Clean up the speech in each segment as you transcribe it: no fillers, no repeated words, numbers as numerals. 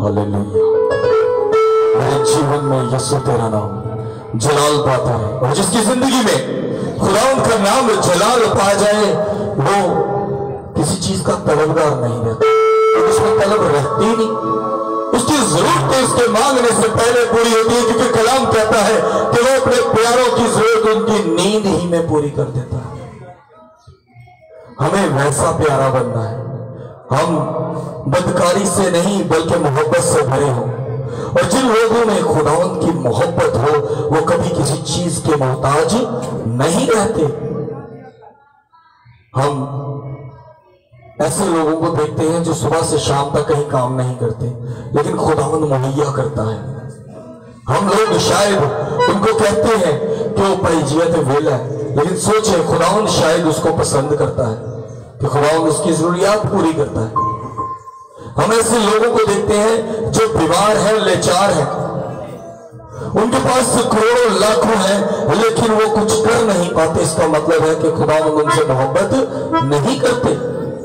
Hallelujah. मेरे जीवन में यीशु तेरा नाम जलाल पाता है, और जिसकी जिंदगी में खुदावंद का नाम जलाल पाया जाए वो किसी चीज का तलबगार नहीं रहता, तो उसमें तलब रहती ही नहीं। उसकी जरूरतें उसके मांगने से पहले पूरी होती है, क्योंकि कलाम कहता है कि वो अपने प्यारों की जरूरत उनकी नींद ही में पूरी कर देता है। हमें वैसा प्यारा बनना है, हम बदकारी से नहीं बल्कि मोहब्बत से भरे हों, और जिन लोगों में खुदावंद की मोहब्बत हो वो कभी किसी चीज के मोहताज नहीं रहते। हम ऐसे लोगों को देखते हैं जो सुबह से शाम तक कहीं काम नहीं करते, लेकिन खुदावंद मुहैया करता है। हम लोग शायद उनको कहते हैं कि वो परिजियत वेला है, लेकिन सोचे खुदावंद शायद उसको पसंद करता है कि खुदावंद उसकी जरूरियात पूरी करता है। हम ऐसे लोगों को देखते हैं जो बीमार है, लाचार है, उनके पास करोड़ों लाखों है, लेकिन वो कुछ कर नहीं पाते। इसका मतलब है कि खुदावंद उनसे मोहब्बत नहीं करते।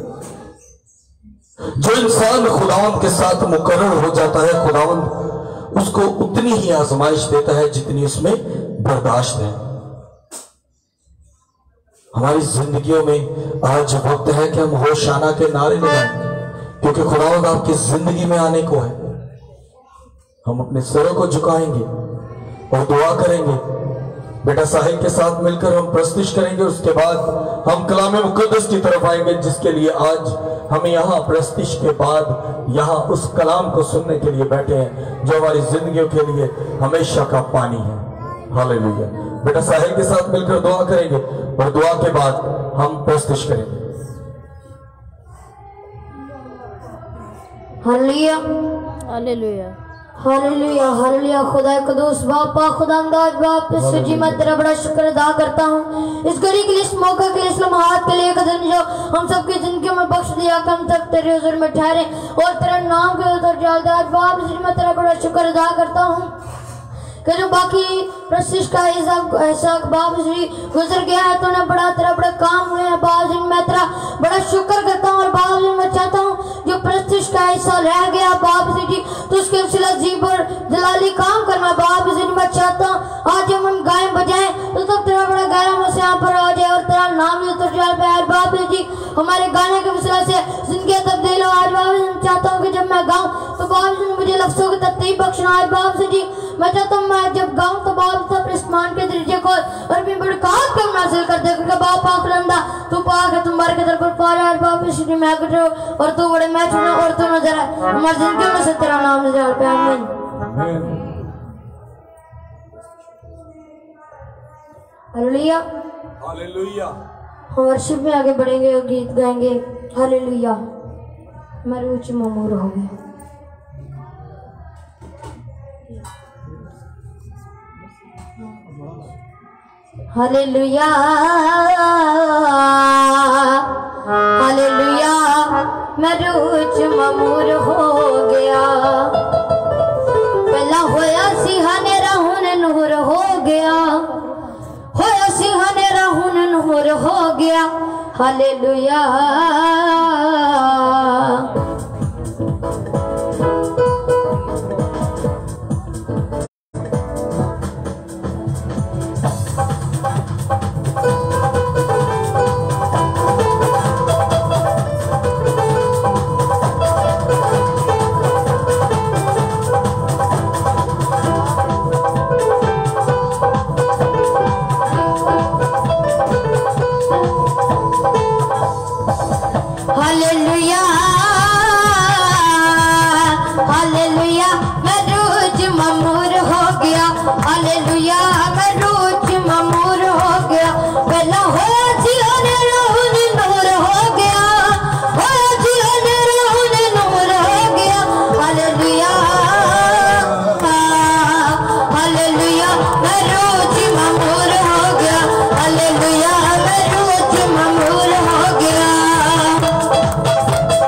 जो इंसान खुदावंद के साथ मुकर्रर हो जाता है, खुदावंद उसको उतनी ही आजमाइश देता है जितनी उसमें बर्दाश्त है। हमारी जिंदगियों में आज वक्त है कि हम होशाना के नारे लगाएं, क्योंकि खुदावंद आपकी जिंदगी में आने को है। हम अपने सरों को झुकाएंगे और दुआ करेंगे। बेटा साहिब के साथ मिलकर हम प्रस्तुत करेंगे, उसके बाद हम कलाम मुकद्दस की तरफ आएंगे, जिसके लिए आज हम यहाँ प्रस्तुत के बाद यहाँ उस कलाम को सुनने के लिए बैठे हैं जो हमारी जिंदगियों के लिए हमेशा का पानी है। हालेलुया। बेटा साहिब के साथ मिलकर दुआ करेंगे और दुआ के बाद हम प्रस्तुत करेंगे। Hallelujah hallelujah hallelujah hallelujah. खुदा कदूस बापा खुदांदाज बाप यीशु जी, मैं तेरा बड़ा शुक्र अदा करता हूँ इस घड़ी के लिए, इस मौके के लिए, इस लम्हात के लिए कदम जो हम सबकी जिंदगी में बख्श दिया, कम तक तेरे हुजूर में ठहरे और तेरे नाम के उधर जालदार बाप यीशु, मैं तेरा बड़ा शुक्र अदा करता हूँ कि जो बाकी प्रशिश का ऐसा बाप जी गुजर गया है, तो बड़ा तेरा बड़ा काम हुए हैं बाप जी। मैं तेरा बड़ा शुक्र करता हूँ और बाप जी मैं चाहता हूँ जो प्रशिश का ऐसा रह गया बाप जी, तो उसके सिला जी पर जलाली काम करना बाप जी। मैं चाहता हूँ आज जब हम गाएं बजाएं तो तब तेरा बड़ा गाना मुझसे यहाँ पर आ जाए और तेरा नाम बाप जी हमारे गाने के विसला से जिंदगी तब्दील हो। आज बाप जी चाहता हूँ कि जब मैं गाऊँ तो बाप जी मुझे लफ्जों की तरतीब बख्शना है बाप जी। मैं चाहता हूँ मैं जब गाऊँ तो बाप सब आसमान के दर्जे को और भी बड़ी कार को हासिल कर दे, क्योंकि बाप आखलंदा तू पाक है, तुम्हारे के तरफ पार है बाप इसलिए मैं करो और तू बड़े मैं छुड़ा और तू नजर है हमारी जिंदगी में से तेरा नाम नजर पे। आमीन हालेलुया हालेलुया। हम वर्शिप में आगे बढ़ेंगे और गीत गाएंगे। हालेलुया। मैं रुचि ममूर हो गई। Hallelujah hallelujah. मैं रुच ममूर हो गया, पहला होया सिहाने राहुन नूर हो गया, होया सिहाने राहुन नूर हो गया। Hallelujah hallelujah hallelujah. मैं रोज ममूर हो गया, हालेलुया मैं रोज ममूर हो गया। पहला होया जियाने राहुन नूर हो गया, होया जियाने राहुन नूर हो गया। Hallelujah hallelujah. मैं रोज ममूर हो गया, हालेलुया मैं रोज ममूर हो गया।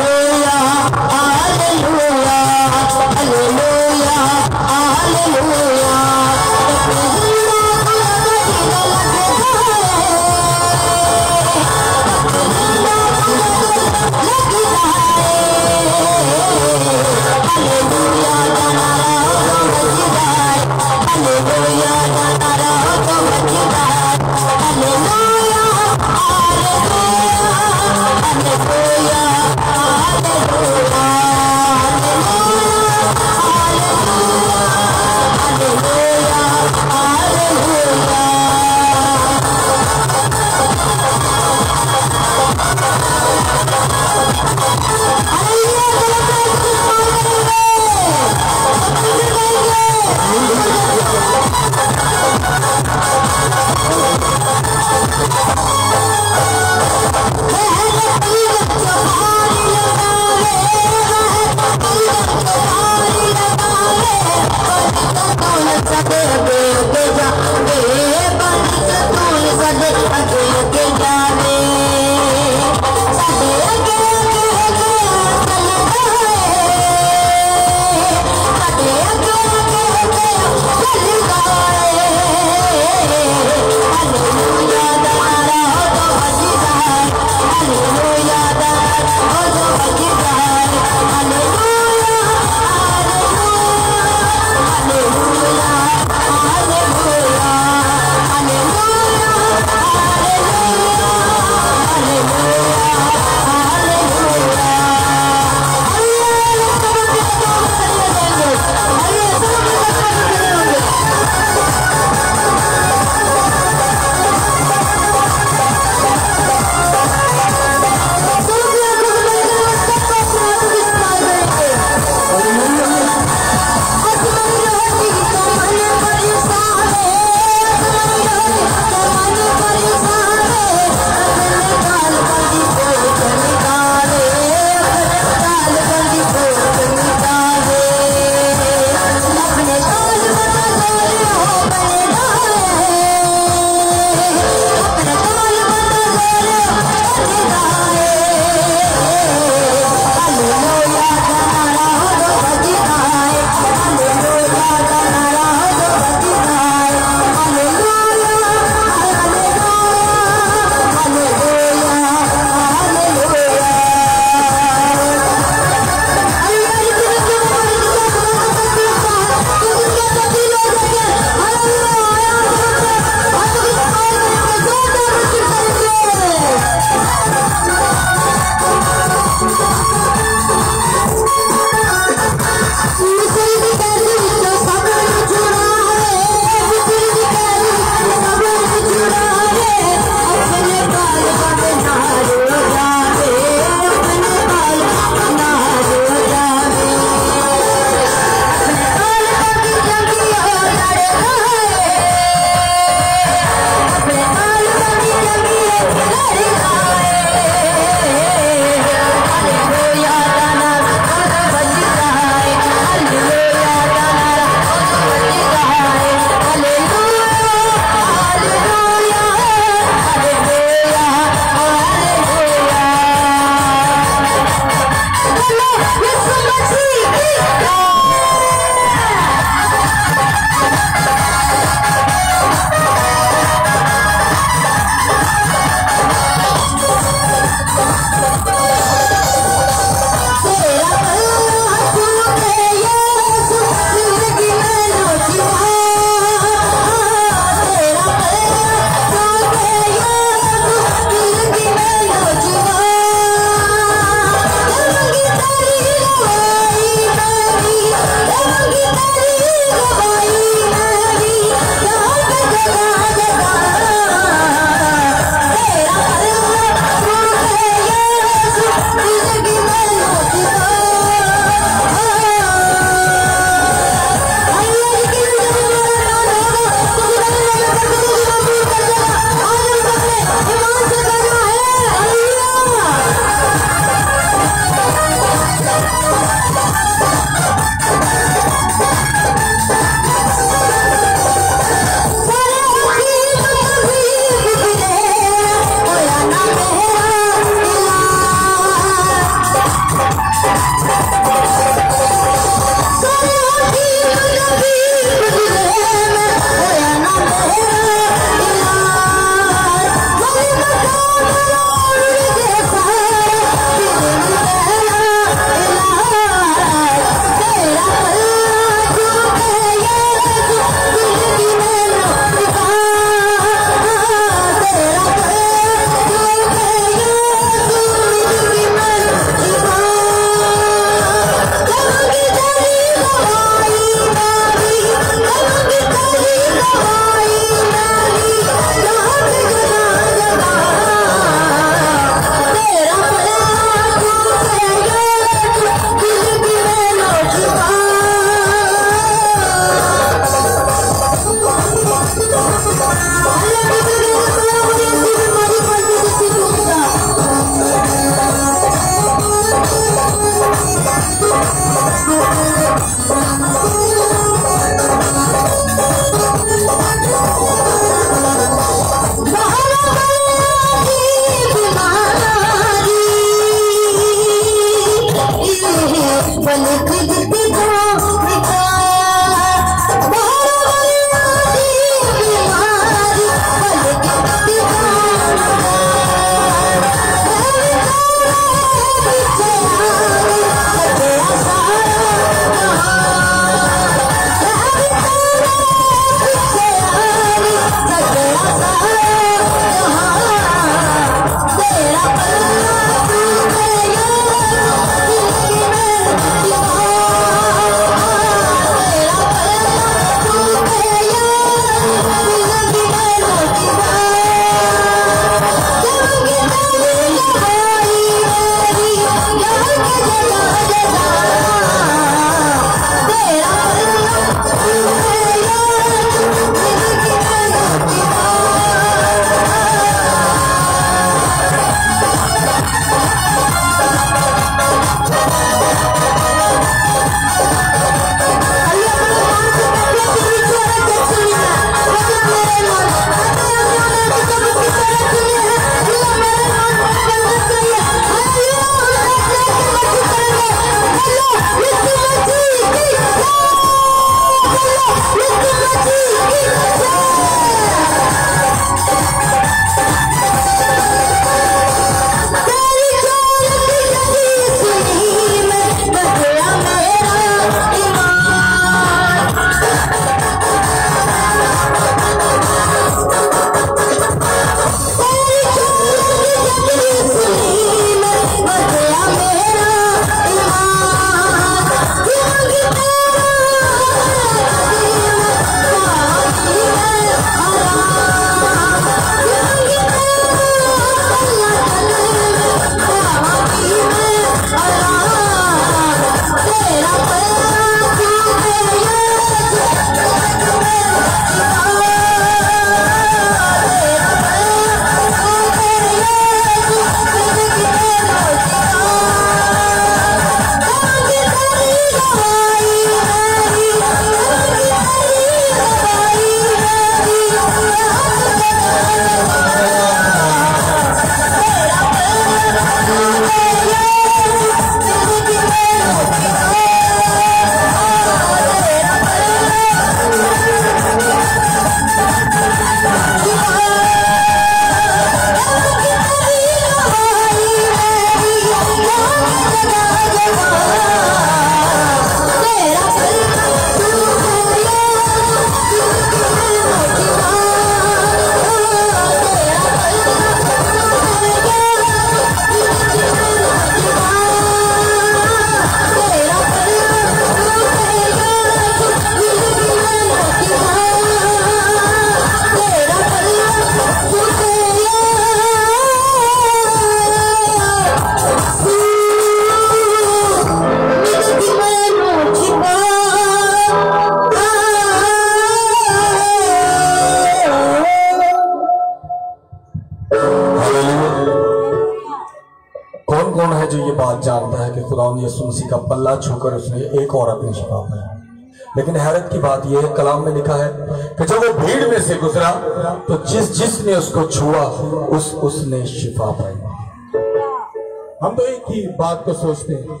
कौन कौन है जो ये बात जानता है कि खुदावंद यीशु मसीह का पल्ला छूकर उसने एक औरत ने शिफा पाई। लेकिन हैरत की बात यह है, कलाम में लिखा है कि जब वो भीड़ में से गुजरा तो जिसने उसको छुआ उसने शिफा पाई। हम तो एक ही बात को सोचते हैं,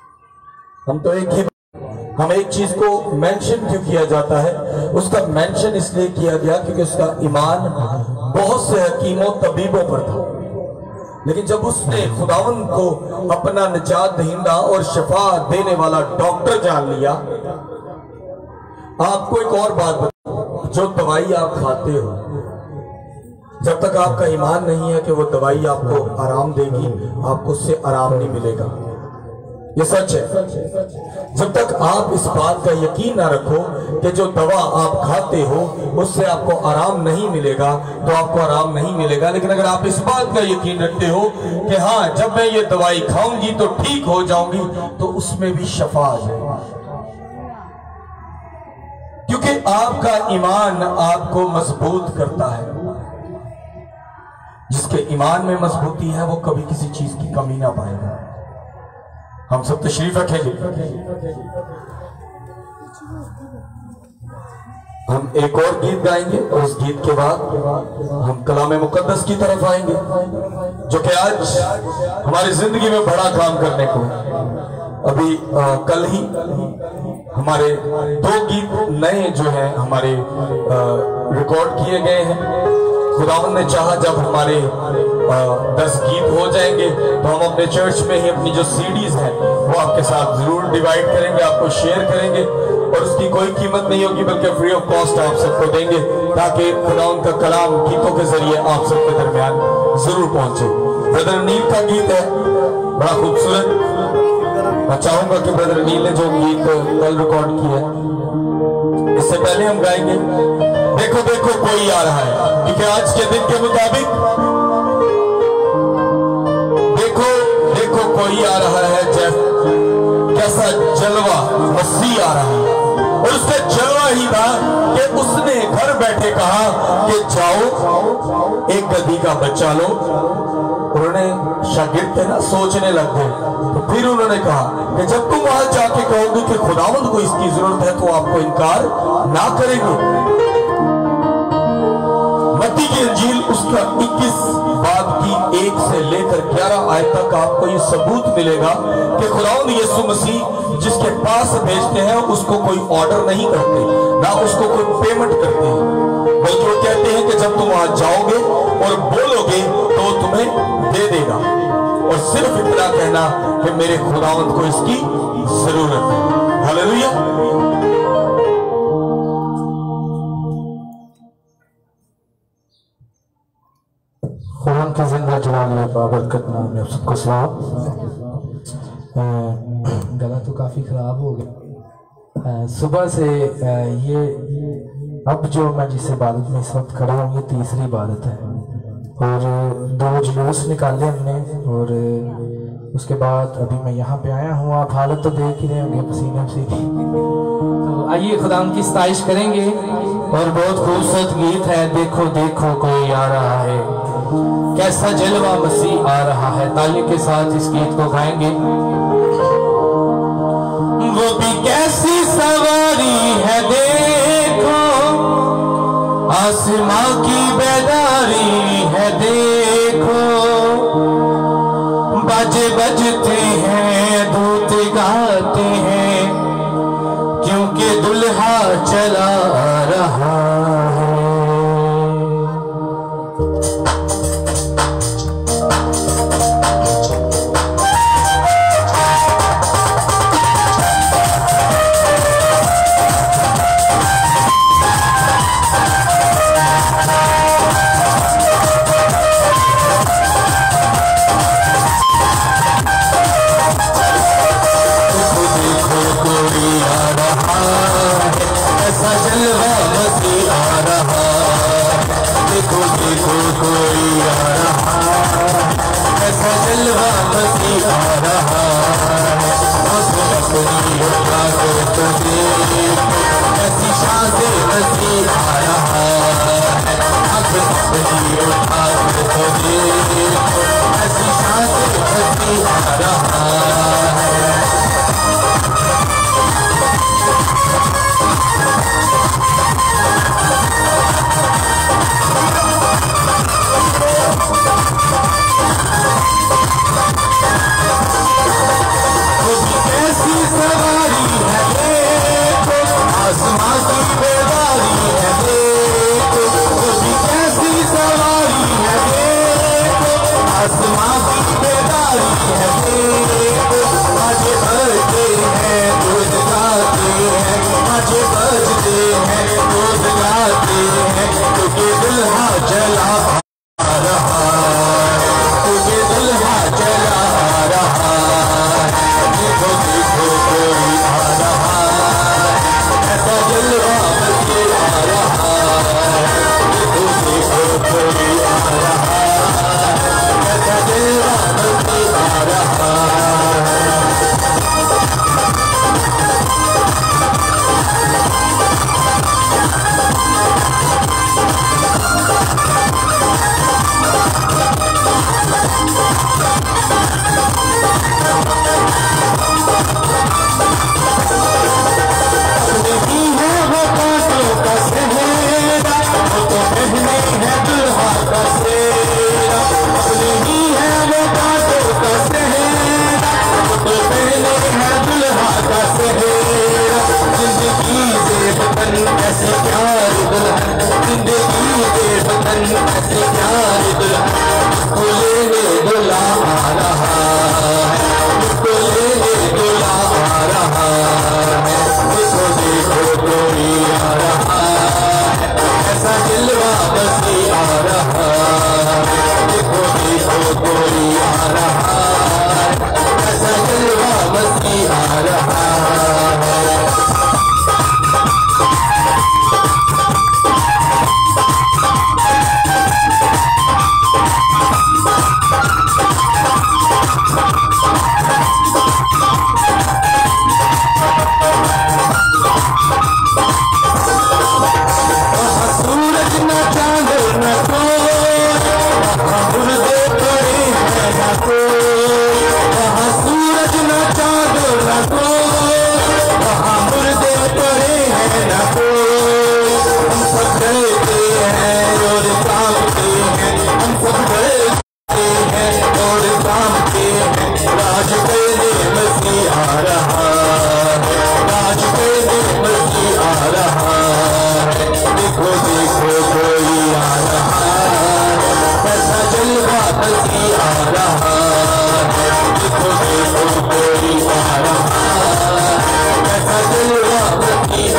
हम एक चीज को मेंशन क्यों किया जाता है? उसका मेंशन इसलिए किया गया क्योंकि उसका ईमान बहुत से हकीमों तबीबों पर था। लेकिन जब उसने खुदावंद को अपना निजात दहिंदा और शिफा देने वाला डॉक्टर जान लिया। आपको एक और बात बताऊं, जो दवाई आप खाते हो, जब तक आपका ईमान नहीं है कि वो दवाई आपको आराम देगी, आपको उससे आराम नहीं मिलेगा। ये सच है। जब तक आप इस बात का यकीन ना रखो कि जो दवा आप खाते हो उससे आपको आराम नहीं मिलेगा, तो आपको आराम नहीं मिलेगा। लेकिन अगर आप इस बात का यकीन रखते हो कि हाँ, जब मैं ये दवाई खाऊंगी तो ठीक हो जाऊंगी, तो उसमें भी शफा आ जाएगी। क्योंकि आपका ईमान आपको मजबूत करता है। जिसके ईमान में मजबूती है वो कभी किसी चीज की कमी ना पाएगा। हम सब तशरीफ रखेंगे। हम एक और गीत गाएंगे और उस गीत के बाद हम कलाम मुकद्दस की तरफ आएंगे, जो कि आज हमारी जिंदगी में बड़ा काम करने को है। अभी कल ही हमारे 2 गीत नए जो हैं हमारे रिकॉर्ड किए गए हैं। खुदावंद ने चाहा जब हमारे 10 गीत हो जाएंगे तो हम अपने चर्च में ही अपनी जो सीडीज हैं वो आपके साथ जरूर डिवाइड करेंगे, आपको शेयर करेंगे, और उसकी कोई कीमत नहीं होगी बल्कि फ्री ऑफ कॉस्ट आप सबको देंगे, ताकि खुदावंद का कलाम गीतों के जरिए आप सबके दरमियान जरूर पहुंचे। ब्रदर नील का गीत है, बड़ा खूबसूरत। मैं चाहूंगा कि ब्रदर नील ने जो गीत कल रिकॉर्ड किया है, इससे पहले हम गाएंगे देखो देखो कोई आ रहा है, क्योंकि आज के दिन के मुताबिक देखो देखो कोई आ रहा है, कैसा जलवा मसीह आ रहा है। और उसका जलवा ही था कि उसने घर बैठे कहा कि जाओ एक गधी का बच्चा लो। उन्होंने शागिर्द थे ना, सोचने लग गए। तो फिर उन्होंने कहा कि जब तुम वहां जाके कहोगे कि खुदावंद को इसकी जरूरत है तो आपको इनकार ना करेंगे। मत्ती की इंजील उसका 21 बाब की 1 से लेकर 11 आयत तक आपको ये सबूत मिलेगा कि खुदावंद यीशु मसीह जिसके पास भेजते हैं उसको कोई ऑर्डर नहीं करते, ना उसको कोई पेमेंट करते हैं, बल्कि वो कहते हैं कि जब तुम वहां जाओगे और बोलोगे तो वो तुम्हें दे देगा। और सिर्फ इतना कहना कि मेरे खुदावंद को इसकी जरूरत है। हालेलुया। खुदावंद के जिंदा जलाल बाबरकत नाम में आप सबको सलाम। गला तो काफ़ी ख़राब हो गया सुबह से। ये अब जो मैं जिस इबादत में इस वक्त खड़ा हूँ ये तीसरी इबादत है, और 2 जुलूस निकाले हमने, और उसके बाद अभी मैं यहाँ पे आया हूँ। आप हालत तो देख ही रहे होंगे पसीने पसीने। तो आइए खुदावंद की सताइश करेंगे। और बहुत खूबसूरत गीत है, देखो देखो कोई आ रहा है, कैसा जलवा मसीह आ रहा है। तालियों के साथ इस गीत को गाएंगे। वो भी कैसी सवारी है देखो, आसमां की बेदारी है देखो, बाजे बजते हैं दूत गाते हैं, क्योंकि दुल्हा चला रहा है। जलवा रहा है, ऐसा जलवा मसीह आ रहा है। सूरज न चांद न मुर्दे पड़े हैं न कोई, वहाँ सूरज न चांद न वहाँ मुर्दे पड़े हैं न कोई। हम सब डरते हैं और कांपते हैं, हम सब डरते हैं और कांपते हैं। राज करने मसीह आ रहा है, राज करने मसीह आ रहा है। देखो देखो कोई आ रहा है, ऐसा जलवा मसीह आ रहा है। देखो देखो कोई आ रहा है, ऐसा जलवा मसीह।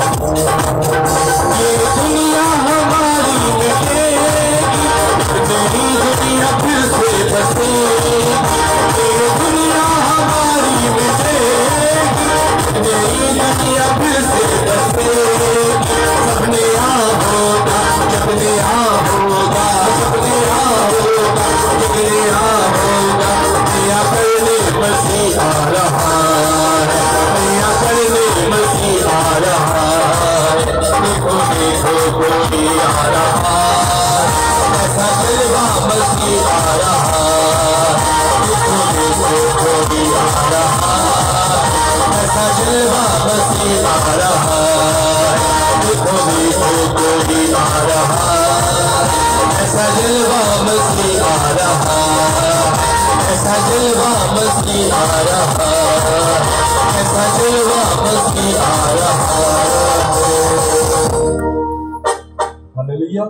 ये दुनिया हमारी मिटेगी, नई दुनिया फिर से बसेगी। ये दुनिया हमारी मिटेगी, नई दुनिया फिर से बसेगी। सबने यहाँ होगा, सबने यहाँ होगा, सबने यहाँ होगा, सबने यहाँ होगा। नया करने मसीह आ रहा है, नया करने मसीह आ रहा है। देखो देखो कोई आ रहा है, ऐसा जलवा मसीह आ रहा है। देखो देखो कोई आ रहा है, ऐसा जलवा मसीह आ रहा है। देखो देखो कोई आ रहा है, ऐसा जलवा मसीह आ रहा है। ऐसा जलवा मसीह आ रहा है, ऐसा जलवा मसीह आ रहा है। हालेलुया।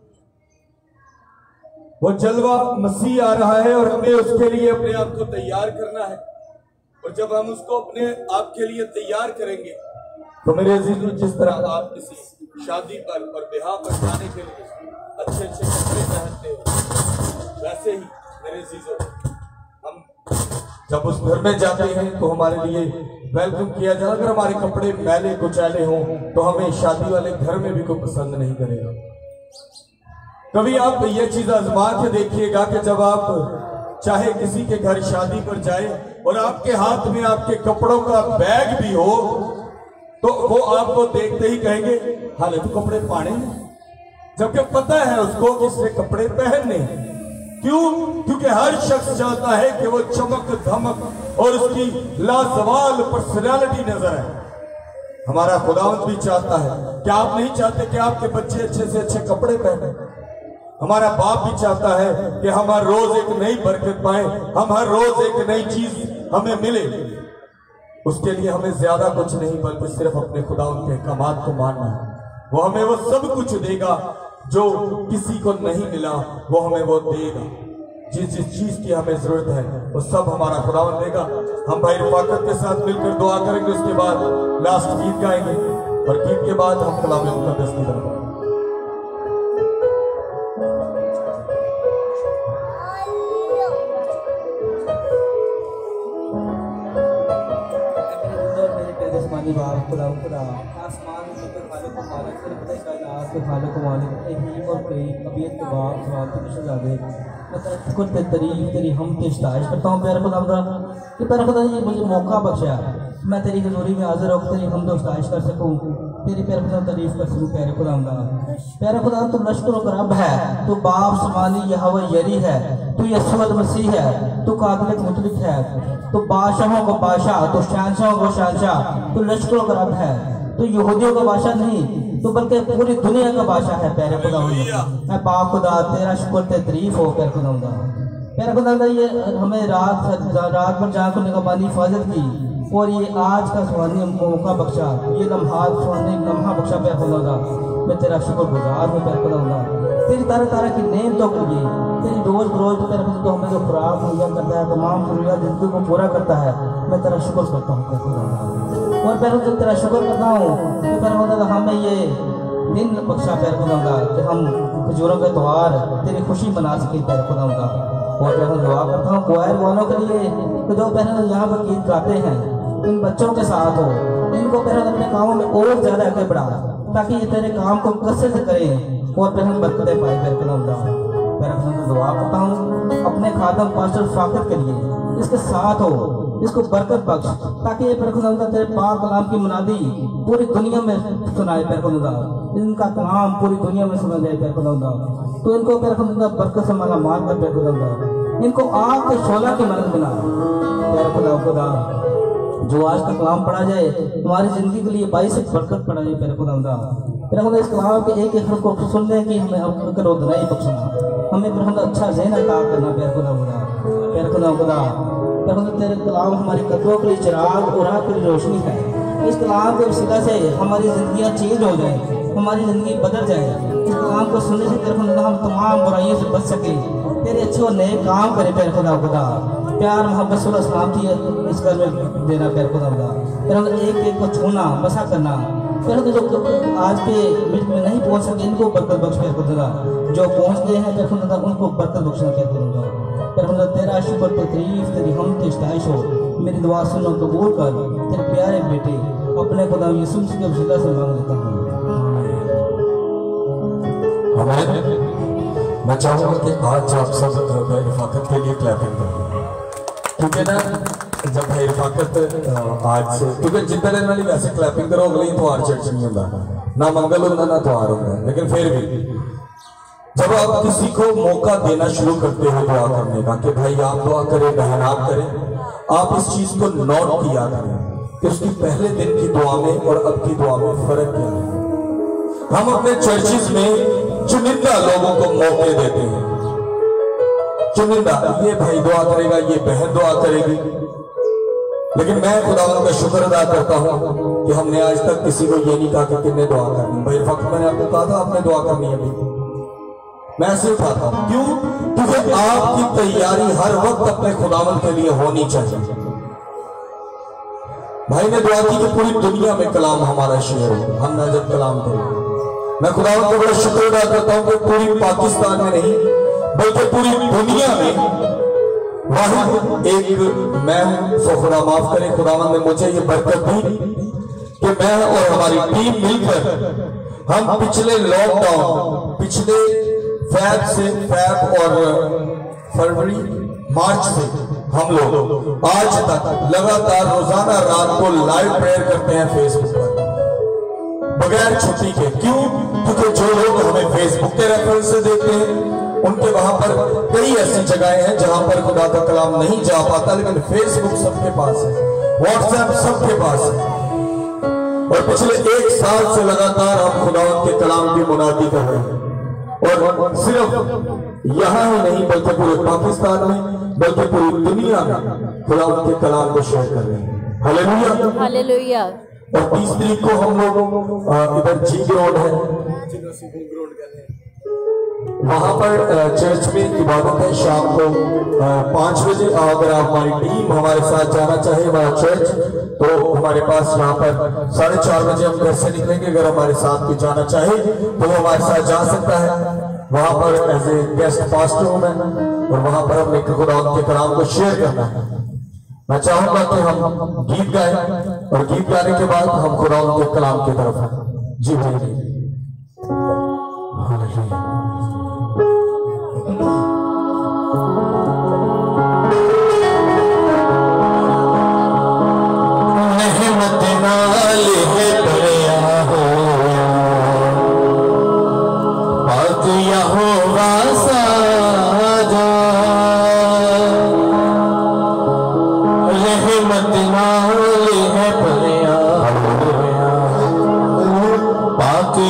वो जलवा मसीह आ रहा है और हमें उसके लिए अपने आप को तैयार करना है। और जब हम उसको अपने आप के लिए तैयार करेंगे तो मेरे अजीजों, जिस तरह आप किसी शादी पर और ब्याह पर जाने के लिए अच्छे अच्छे कपड़े पहनते हो, वैसे ही मेरे अजीजों हम जब उस घर में जाते हैं तो हमारे लिए वेलकम किया जाए। अगर हमारे कपड़े मैले कुचैले हों तो हमें शादी वाले घर में भी कोई पसंद नहीं करेगा। कभी आप ये चीज आजमा के देखिएगा कि जब आप चाहे किसी के घर शादी पर जाए और आपके हाथ में आपके कपड़ों का बैग भी हो तो वो आपको देखते ही कहेंगे हाले तो कपड़े पाने हैं, जबकि पता है उसको कि इससे कपड़े पहनने हैं। क्यों? क्योंकि हर शख्स चाहता है कि वो चमक धमक और उसकी लाजवाल पर्सनालिटी नजर आए। हमारा खुदावंद भी चाहता है। क्या आप नहीं चाहते कि आपके बच्चे अच्छे से अच्छे कपड़े पहने? हमारा बाप भी चाहता है कि हम हर रोज एक नई बरकत पाए, हम हर रोज एक नई चीज हमें मिले। उसके लिए हमें ज्यादा कुछ नहीं बल्कि सिर्फ अपने खुदावंद के अहकामात को मानना है। वो हमें वो सब कुछ देगा जो किसी को नहीं मिला, वो हमें वो देगा। जिस जिस चीज की हमें जरूरत है वो सब हमारा खुदावंद देगा। हम भाई रफाकत के साथ मिलकर दुआ करेंगे, उसके बाद लास्ट गीत गाएंगे और गीत के बाद हम कलाम मुक़द्दस की तरफ। तेरी हम इस्ताइश करता हूँ प्यारे खुदा कि प्यारे खुदा ये मुझे मौका बख्शा, मैं तेरी हज़ूरी में हाजिर होकर तेरी हम इस्ताइश कर सकूँ, तेरी प्यारे खुदा तारीफ कर सकूँ। प्यारे खुदा तू लश्कर व रब है, तू बाप समानी यहोवा यरी है, तू यीशु मसीह है, तू काबिल मुतलिक है, तू बादशाहों का बादशाह, तू शहंशाहों का शहंशाह, तू लश्कर व रब है, तू यहूदियों का बादशाह नहीं तो बल्कि पूरी दुनिया का बादशाह है। प्यारे खुदा मैं पाक खुदा तेरा शुक्र ते तारीफ हो प्यारे खुदा। प्यारे खुदा ये हमें रात भर जाग को निगहबानी हिफाजत की और ये आज का सुहानी मौका बख्शा, ये सुहानी लम्हा बख्शा प्यारे खुदा। मैं तेरा शुक्रगुजार हूँ प्यारे खुदा। तेरी तरह तरह की नेमतों के लिए, तेरी रोज बरोज तो प्यारे खुदा तो हमें जो खुराक मुहैया करता है, तमाम जरूरियात जिंदगी को पूरा करता है, मैं तेरा शुक्र करता हूँ प्यारे खुदा। और प्यारे खुदा तेरा शुक्र करता हूँ कि प्यारे खुदा हमें ये दिन बख्शा प्यारे खुदा कि हम खजूरों के त्योहार तेरी खुशी मना सके प्यारे खुदा। और फिर दुआ करता हूँ क्वायर वालों के लिए कि जो फिर यहाँ पर गीत गाते हैं इन बच्चों के साथ हो, इनको फिर अपने कामों में और ज़्यादा आगे बढ़ा ताकि ये तेरे काम को कसरत से करें और फिर बरकतें पाए। फिर दुआ करता हूँ अपने खादम पास्टर फाकिर के लिए इसके साथ हो, इसको बरकत बख्श ताकि ये फिर तेरे पाक कलाम की मुनादी पूरी दुनिया में सुनाए। फिर इनका कलाम पूरी दुनिया में सुना जाए। फिर तो इनको फिर बरकत से माला मार कर फिर इनको आग के शोला की मदद बना। फिर खुदा जो आज का कलाम पढ़ा जाए तुम्हारी जिंदगी के लिए बाईस बरकत पढ़ा जाए। फिर खुदा इस कलाम के एक एक को सुनने की हमें अब रोदनाई बख्शना, हमें फिर अच्छा ज़हन अता करना। फिर खुदा तेरे कलाम हमारे कदमों के लिए चिराग और राह के लिए रोशनी है। इस कलाम के वसीला से हमारी ज़िंदगियाँ चेंज हो जाए, हमारी ज़िंदगी बदल जाए। इस कलाम को सुनने से तेरे खुदा हम तमाम बुराइयों से बच सके, तेरे अच्छे और नए काम करें। फिर खुदा प्यार मोहब्बत सुलह सलामती इस घर में देना। फिर खुदा एक एक को छूना बसा करना। फिर जो आज के बीच में नहीं पहुँच सके इनको बरकत बख्श। फिर खुदा जो पहुँच गए हैं फिर खुदा उनको बरकत बख्शना। फिर खुदा तेरा शुक्र तकरीफ तेरी हम तेस्ताइश हो। मेरी दुआ सुनो कबूल कर, तेरे प्यारे बेटे अपने खुदा यीशु मसीह के वसीला से मांग लेता हूँ। मैं चाहूँगा कि आज आप सब भाई रफाकत के लिए क्लैपिंग करें, क्योंकि ना जब भाई रफाकत आज से, क्योंकि जितना दिन वाली वैसे क्लैपिंग करो अगले त्योहार चर्च नहीं होता, ना मंगल होता ना त्योहार होता, लेकिन फिर भी जब आप किसी को मौका देना शुरू करते हो दुआ करने का कि भाई आप दुआ करें, बहन आप करें, आप इस चीज को नोट किया करें कि उसकी पहले दिन की दुआ में और अब की दुआ में फर्क क्या है। हम अपने चर्चिज में चुनिंदा लोगों को मौके देते हैं, चुनिंदा, ये भाई दुआ करेगा, ये बहन दुआ करेगी, लेकिन मैं खुदावंद का शुक्र अदा करता हूं कि हमने आज तक किसी को ये नहीं कहा कि कितने दुआ करनी। भाई वक्त मैंने आपको कहा था आपने दुआ करनी है, अभी मैं ऐसे उठाता हूं, क्यों? क्योंकि आपकी तैयारी हर वक्त अपने खुदावंद के लिए होनी चाहिए। भाई ने दुआ की कि पूरी दुनिया में कलाम हमारा शेयर हो, हम ना जब कलाम करें। मैं खुदावंद को बड़ा शुक्र अदा करता हूं कि पूरी पाकिस्तान में नहीं बल्कि पूरी दुनिया में वाहिद एक मैं हूं। सो खुदा माफ करे, खुदावंद ने मुझे ये बरकत दी कि मैं और हमारी टीम मिलकर हम पिछले लॉकडाउन, पिछले फैब और फरवरी मार्च से हम लोग आज तक लगातार रोजाना रात को लाइव प्रेयर करते हैं फेसबुक पर बगैर छुट्टी के। क्यों? क्योंकि जो लोग हमें फेसबुक के रेफरेंस से देखते हैं उनके वहां पर कई ऐसी जगहें हैं जहां पर खुदा का कलाम नहीं जा पाता, लेकिन फेसबुक सबके पास है, व्हाट्सएप सबके पास है। और पिछले 1 साल से लगातार हम खुदावंद के कलाम की मुनादी कर रहे हैं, और सिर्फ यहाँ ही नहीं बल्कि पूरे पाकिस्तान में बल्कि पूरी दुनिया में खुदावंद के कलाम को शेयर कर रहे हैं। Hallelujah, hallelujah. और 30 तारीख को हम लोग इधर जी ग्राउंड है, वहां पर चर्च में इबादत है शाम को 5 बजे। अगर आप हमारी टीम हमारे साथ जाना चाहे हमारा चर्च, तो हमारे पास यहाँ पर 4:30 बजे हम घर से निकलेंगे। अगर हमारे साथ कोई जाना चाहे तो वो हमारे साथ जा सकता है। वहां पर एज ए गेस्ट पास्टर हूं मैं, और वहां पर हमने खुदावंद के कलाम को शेयर करना है। मैं चाहूंगा कि हम गीत गाएं और गीत गाने के बाद हम खुदावंद के कलाम की तरफ हैं। जी भाई, पाक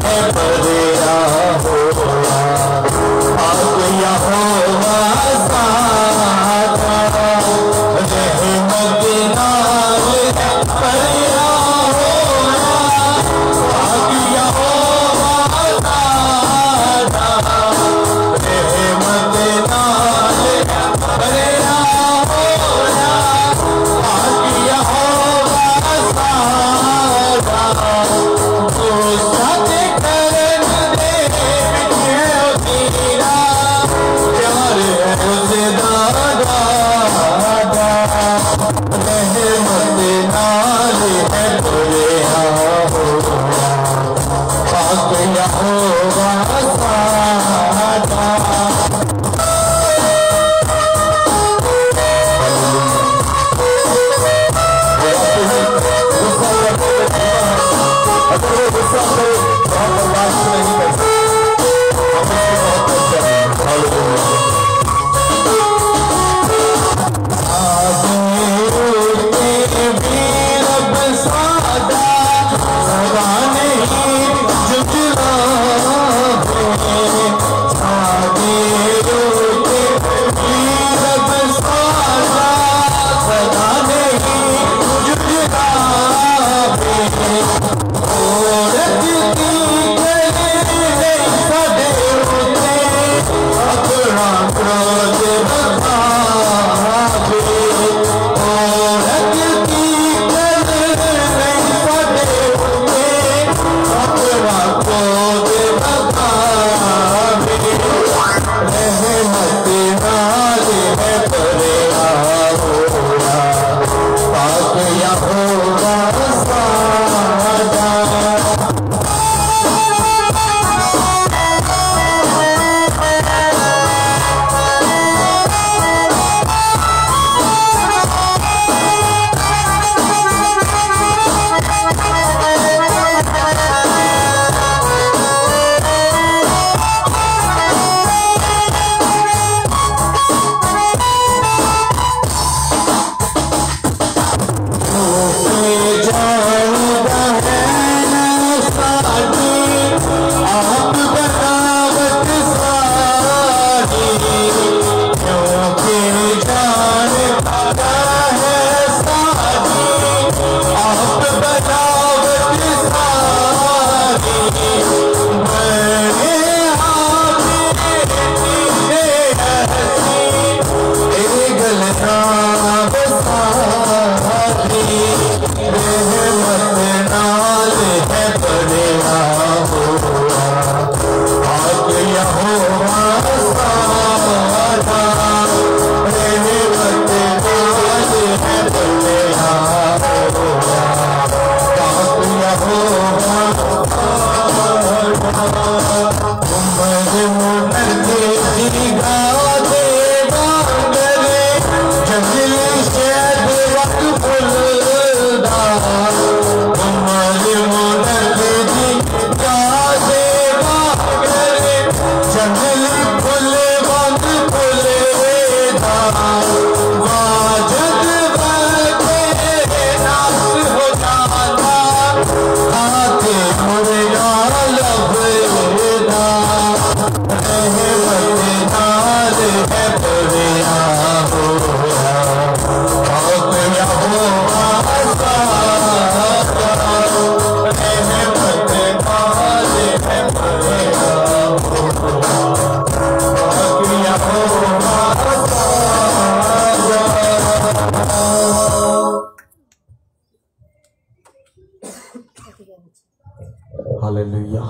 हालेलुया।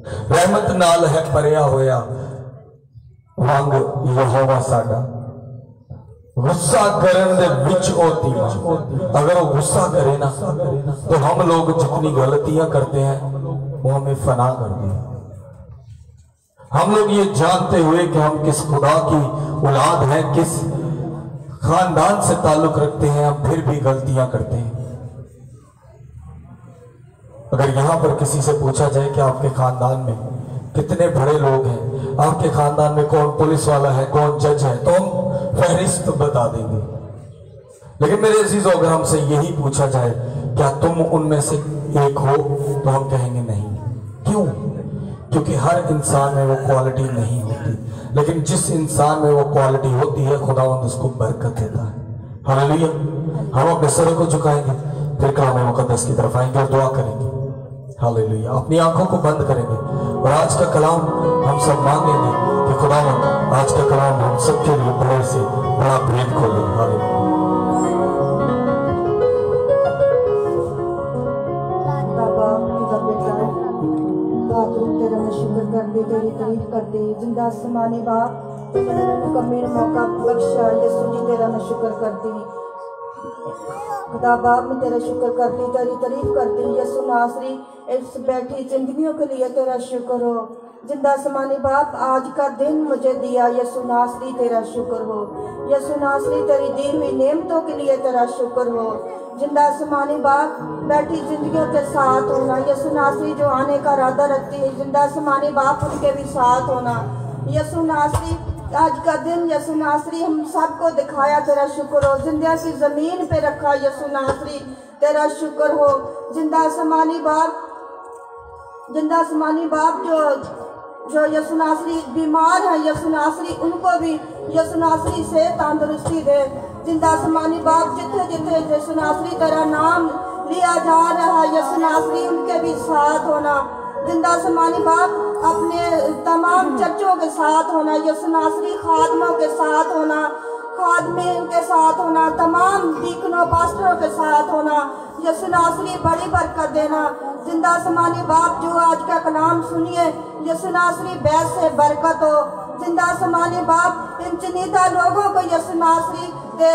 रहमत नाल है भरिया होया वांग यहोवा साडा। गुस्सा करन दे विच होती अगर वो गुस्सा करे ना तो हम लोग जितनी गलतियां करते हैं वो हमें फना करते हैं। हम लोग ये जानते हुए कि हम किस खुदा की औलाद हैं, किस खानदान से ताल्लुक रखते हैं, हम फिर भी गलतियां करते हैं। अगर यहां पर किसी से पूछा जाए कि आपके खानदान में कितने बड़े लोग हैं, आपके खानदान में कौन पुलिस वाला है, कौन जज है, तो हम फहरिस्त बता देंगे। लेकिन मेरे अजीजों, अगर हमसे यही पूछा जाए क्या तुम उनमें से एक हो, तो हम कहेंगे नहीं। क्यों? क्योंकि हर इंसान में वो क्वालिटी नहीं होती, लेकिन जिस इंसान में वो क्वालिटी होती है खुदावंद उसको बरकत देता है। हालेलुया। हम अपने सरों को झुकाएंगे, फिर कलाम मुकद्दस की तरफ आएंगे और दुआ करेंगे। हालेलुया। अपनी आंखों को बंद करेंगे और आज का कलाम हम सब मांगेंगे कि खुदावंद आज का कलाम हम सबके लिए बड़े से बड़ा भेद खोले। हालेलुया। शुक्र करते, तेरी तारीफ करते, जिंदा आसमानी बाप मुकम्मल मौका बख्शा यीशु जी, तेरा मैं शुक्र करती। खुदा बाप मैं तेरा शुक्र करती, तेरी तारीफ करती। यीशु नासरी इस बैठी जिंदगियों के लिए तेरा शुक्र हो। जिंदा आसमानी बाप आज का दिन मुझे दिया, यीशु नासरी तेरा शुक्र हो। यीशु नासरी तेरी दी हुई नेमतों के लिए तेरा शुक्र हो। जिंदा आसमानी बाप बैठी जिंदगियों के साथ होना, यीशु नासरी जो आने का इरादा रखती है, जिंदा आसमानी बाप उनके भी साथ होना। यीशु नासरी आज का दिन यीशु नासरी हम सबको दिखाया, तेरा शुक्र हो। जिंदा की जमीन पे रखा, यीशु नासरी तेरा शुक्र हो। जिंदा आसमानी बाप जो यीशु नासरी बीमार है, यीशु नासरी उनको भी यीशु नासरी से तंदुरुस्ती दे। जिंदा आसमानी बाप जिथे जिथे यीशु नासरी तेरा नाम लिया जा रहा है, यीशु नासरी उनके भी साथ होना। जिंदा आसमानी बाप अपने तमाम चर्चों के साथ होना, यीशु नासरी खादमों के साथ होना, खादमीन के साथ होना, तमाम दीकनों पास्टरों के साथ होना, यीशु नासरी बड़ी बरकत देना। जिंदा आसमानी बाप जो आज का कलाम सुनिए, यीशु नासरी बैस से बरकत हो। जिंदा आसमानी बाप इन चुनिंदा लोगों को यीशु नासरी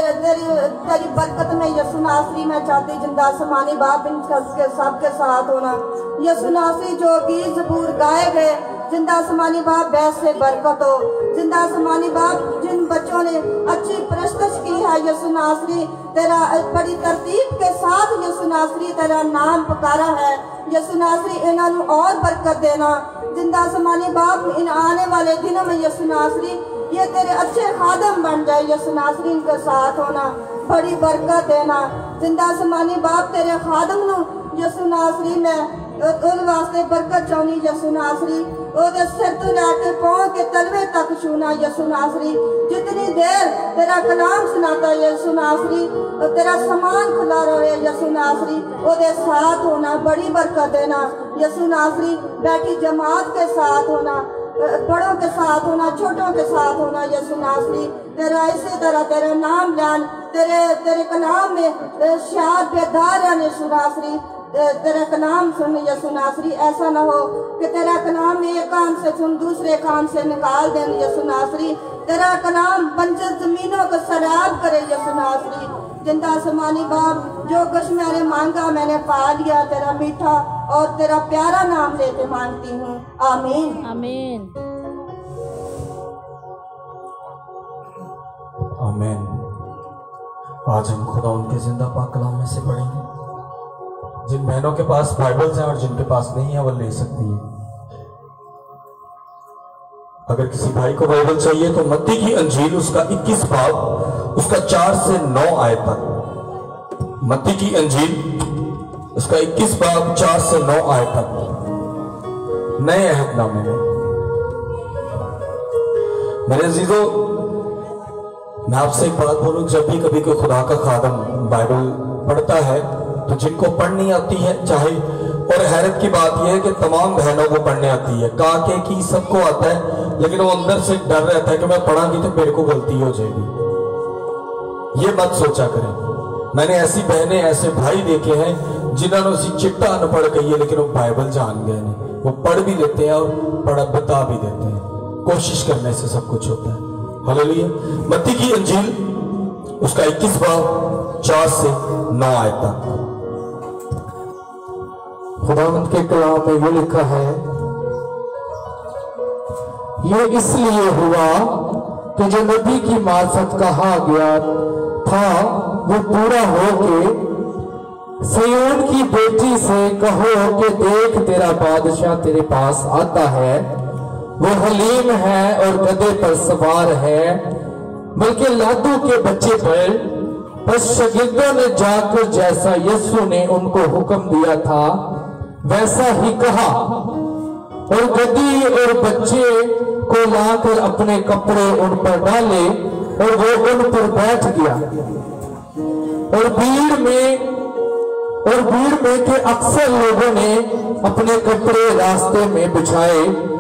तेरी बरकत में यीशु नासरी मैं चाहती। जिंदा आसमानी बाप इन सबके साथ होना। यीशु नासरी जो गीत ज़बूर गाए गए, जिंदा आसमानी बाप बैस से बरकत हो। जिंदा आसमानी बाप जिन बच्चों ने अच्छी प्रस्तुत की है, यीशु नासरी तेरा बड़ी तरतीब के साथ यीशु नासरी तेरा नाम पुकारा है, यीशु नासरी इन्होंने और बरकत देना। जिंदा आसमानी बाप इन आने वाले दिनों में यीशु नासरी ये तेरे अच्छे खादम बन जाए, यीशु नासरी इनके साथ होना, बड़ी बरकत देना। जिंदा आसमानी बाप तेरे खादम नु यीशु नासरी में उन वास्ते बरकत चाहनी, यीशु नासरी ओदे सिर तो लैके पांव के तलवे तक छूना, यीशु नासरी जितनी देर तेरा कलाम सुनाता है, यीशु नासरी तेरा सामान खुला रहे, यीशु नासरी ओदे साथ होना, बड़ी बरकत देना। यीशु नासरी बैठी जमात के साथ होना, बड़ों के साथ होना, छोटों के साथ होना, यीशु नासरी तेरा इसी तरह तेरा नाम जान, तेरे कलाम में शाद बेदार है, यीशु नासरी तेरा कलाम सुन, यीशु नासरी ऐसा ना हो कि तेरा कलाम एक कान से सुन दूसरे कान से निकाल दे, यीशु नासरी तेरा कलाम बंजर जमीनों को सैराब करे, यीशु नासरी। जिंदा आसमानी बाप जो कुछ मैंने मांगा मैंने पा लिया, तेरा मीठा और तेरा प्यारा नाम लेके मांगती हूँ, आमीन आमीन आमीन। आज हम खुदा उनके जिंदा पाक कलाम में से पढ़ेंगे। जिन बहनों के पास बाइबल्स हैं और जिनके पास नहीं है वो ले सकती है। अगर किसी भाई को बाइबल चाहिए तो मत्ती की अंजील उसका 21 बाब उसका 4 से 9 आयत तक, मत्ती की अंजील उसका 21 बाब 4 से 9 आयत तक नए अहदनामे में। मेरे अजीजों, मैं आपसे एक बात बोलूं, जब भी कभी कोई खुदा का खादम बाइबल पढ़ता है तो जिनको पढ़नी आती है चाहे, और हैरत की बात यह है कि तमाम बहनों को पढ़ने आती है, काके की सबको आता है, लेकिन वो अंदर से डर रहता है कि मैं पढ़ांगी तो मेरे को गलती हो जाएगी। ये मत सोचा करें। मैंने ऐसी बहनें ऐसे भाई देखे हैं जिन्होंने उसी चिट्टा अनपढ़ कही है लेकिन वो बाइबल जान गए नहीं, वो पढ़ भी लेते हैं और बता भी देते हैं। कोशिश करने से सब कुछ होता है। हालेलुया। मत्ती की अंजील उसका 21 बाब 4 से 9 आयत तक। खुदावंद के कलाम में ये लिखा है, ये इसलिए हुआ कि जो नबी की मार्फत कहा गया था वो पूरा हो के सिय्योन की बेटी से कहो कि देख तेरा बादशाह तेरे पास आता है, वो हलीम है और गधे पर सवार है, बल्कि लादू के बच्चे पर। बस शागिर्दों ने जाकर जैसा यीशु ने उनको हुक्म दिया था वैसा ही कहा, और गद्दी और बच्चे को लाकर अपने कपड़े उन पर डाले और वो उन पर बैठ गया। और भीड़ में के अक्सर लोगों ने अपने कपड़े रास्ते में बिछाए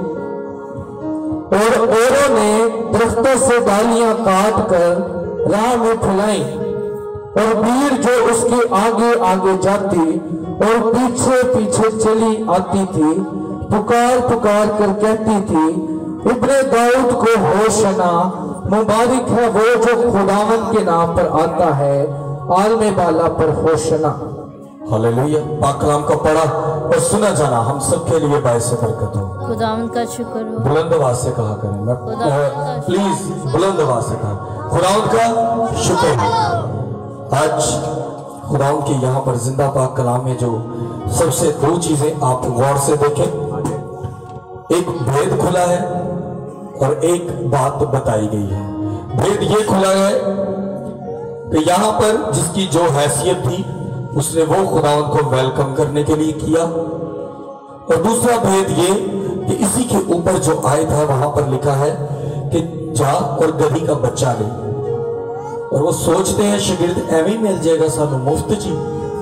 और औरों ने दरख्तों से डालियां काट कर राह में फैलाई। और भीड़ जो उसके आगे आगे जाती और पीछे पीछे चली आती थी, पुकार पुकार कर कहती थी, इब्ने दाऊद को होशना, मुबारक है वो जो खुदावंद के नाम पर आता है, आलमे बाला पर होशना। हालेलुया। पाक कलाम का पढ़ा और सुना जाना हम सबके लिए बायस बरकत हो। खुदावंद का शुक्र हो। बुलंद आवाज से कहा करें, मैं प्लीज बुलंद आवाज से कहा, खुदावंद का शुक्र हो। आज खुदावंद के यहाँ पर जिंदा पाक कलाम में जो सबसे दो चीजें आप गौर से देखें, एक भेद खुला है और एक बात बताई गई है। भेद ये खुला है कि यहाँ पर जिसकी जो हैसियत थी उसने वो खुदावंद को वेलकम करने के लिए किया। और दूसरा भेद ये कि इसी के ऊपर जो आयत है वहां पर लिखा है कि जा और गधी का बच्चा ले। और वो सोचते हैं शागिर्द एवं मिल जाएगा सानू मुफ्त जी,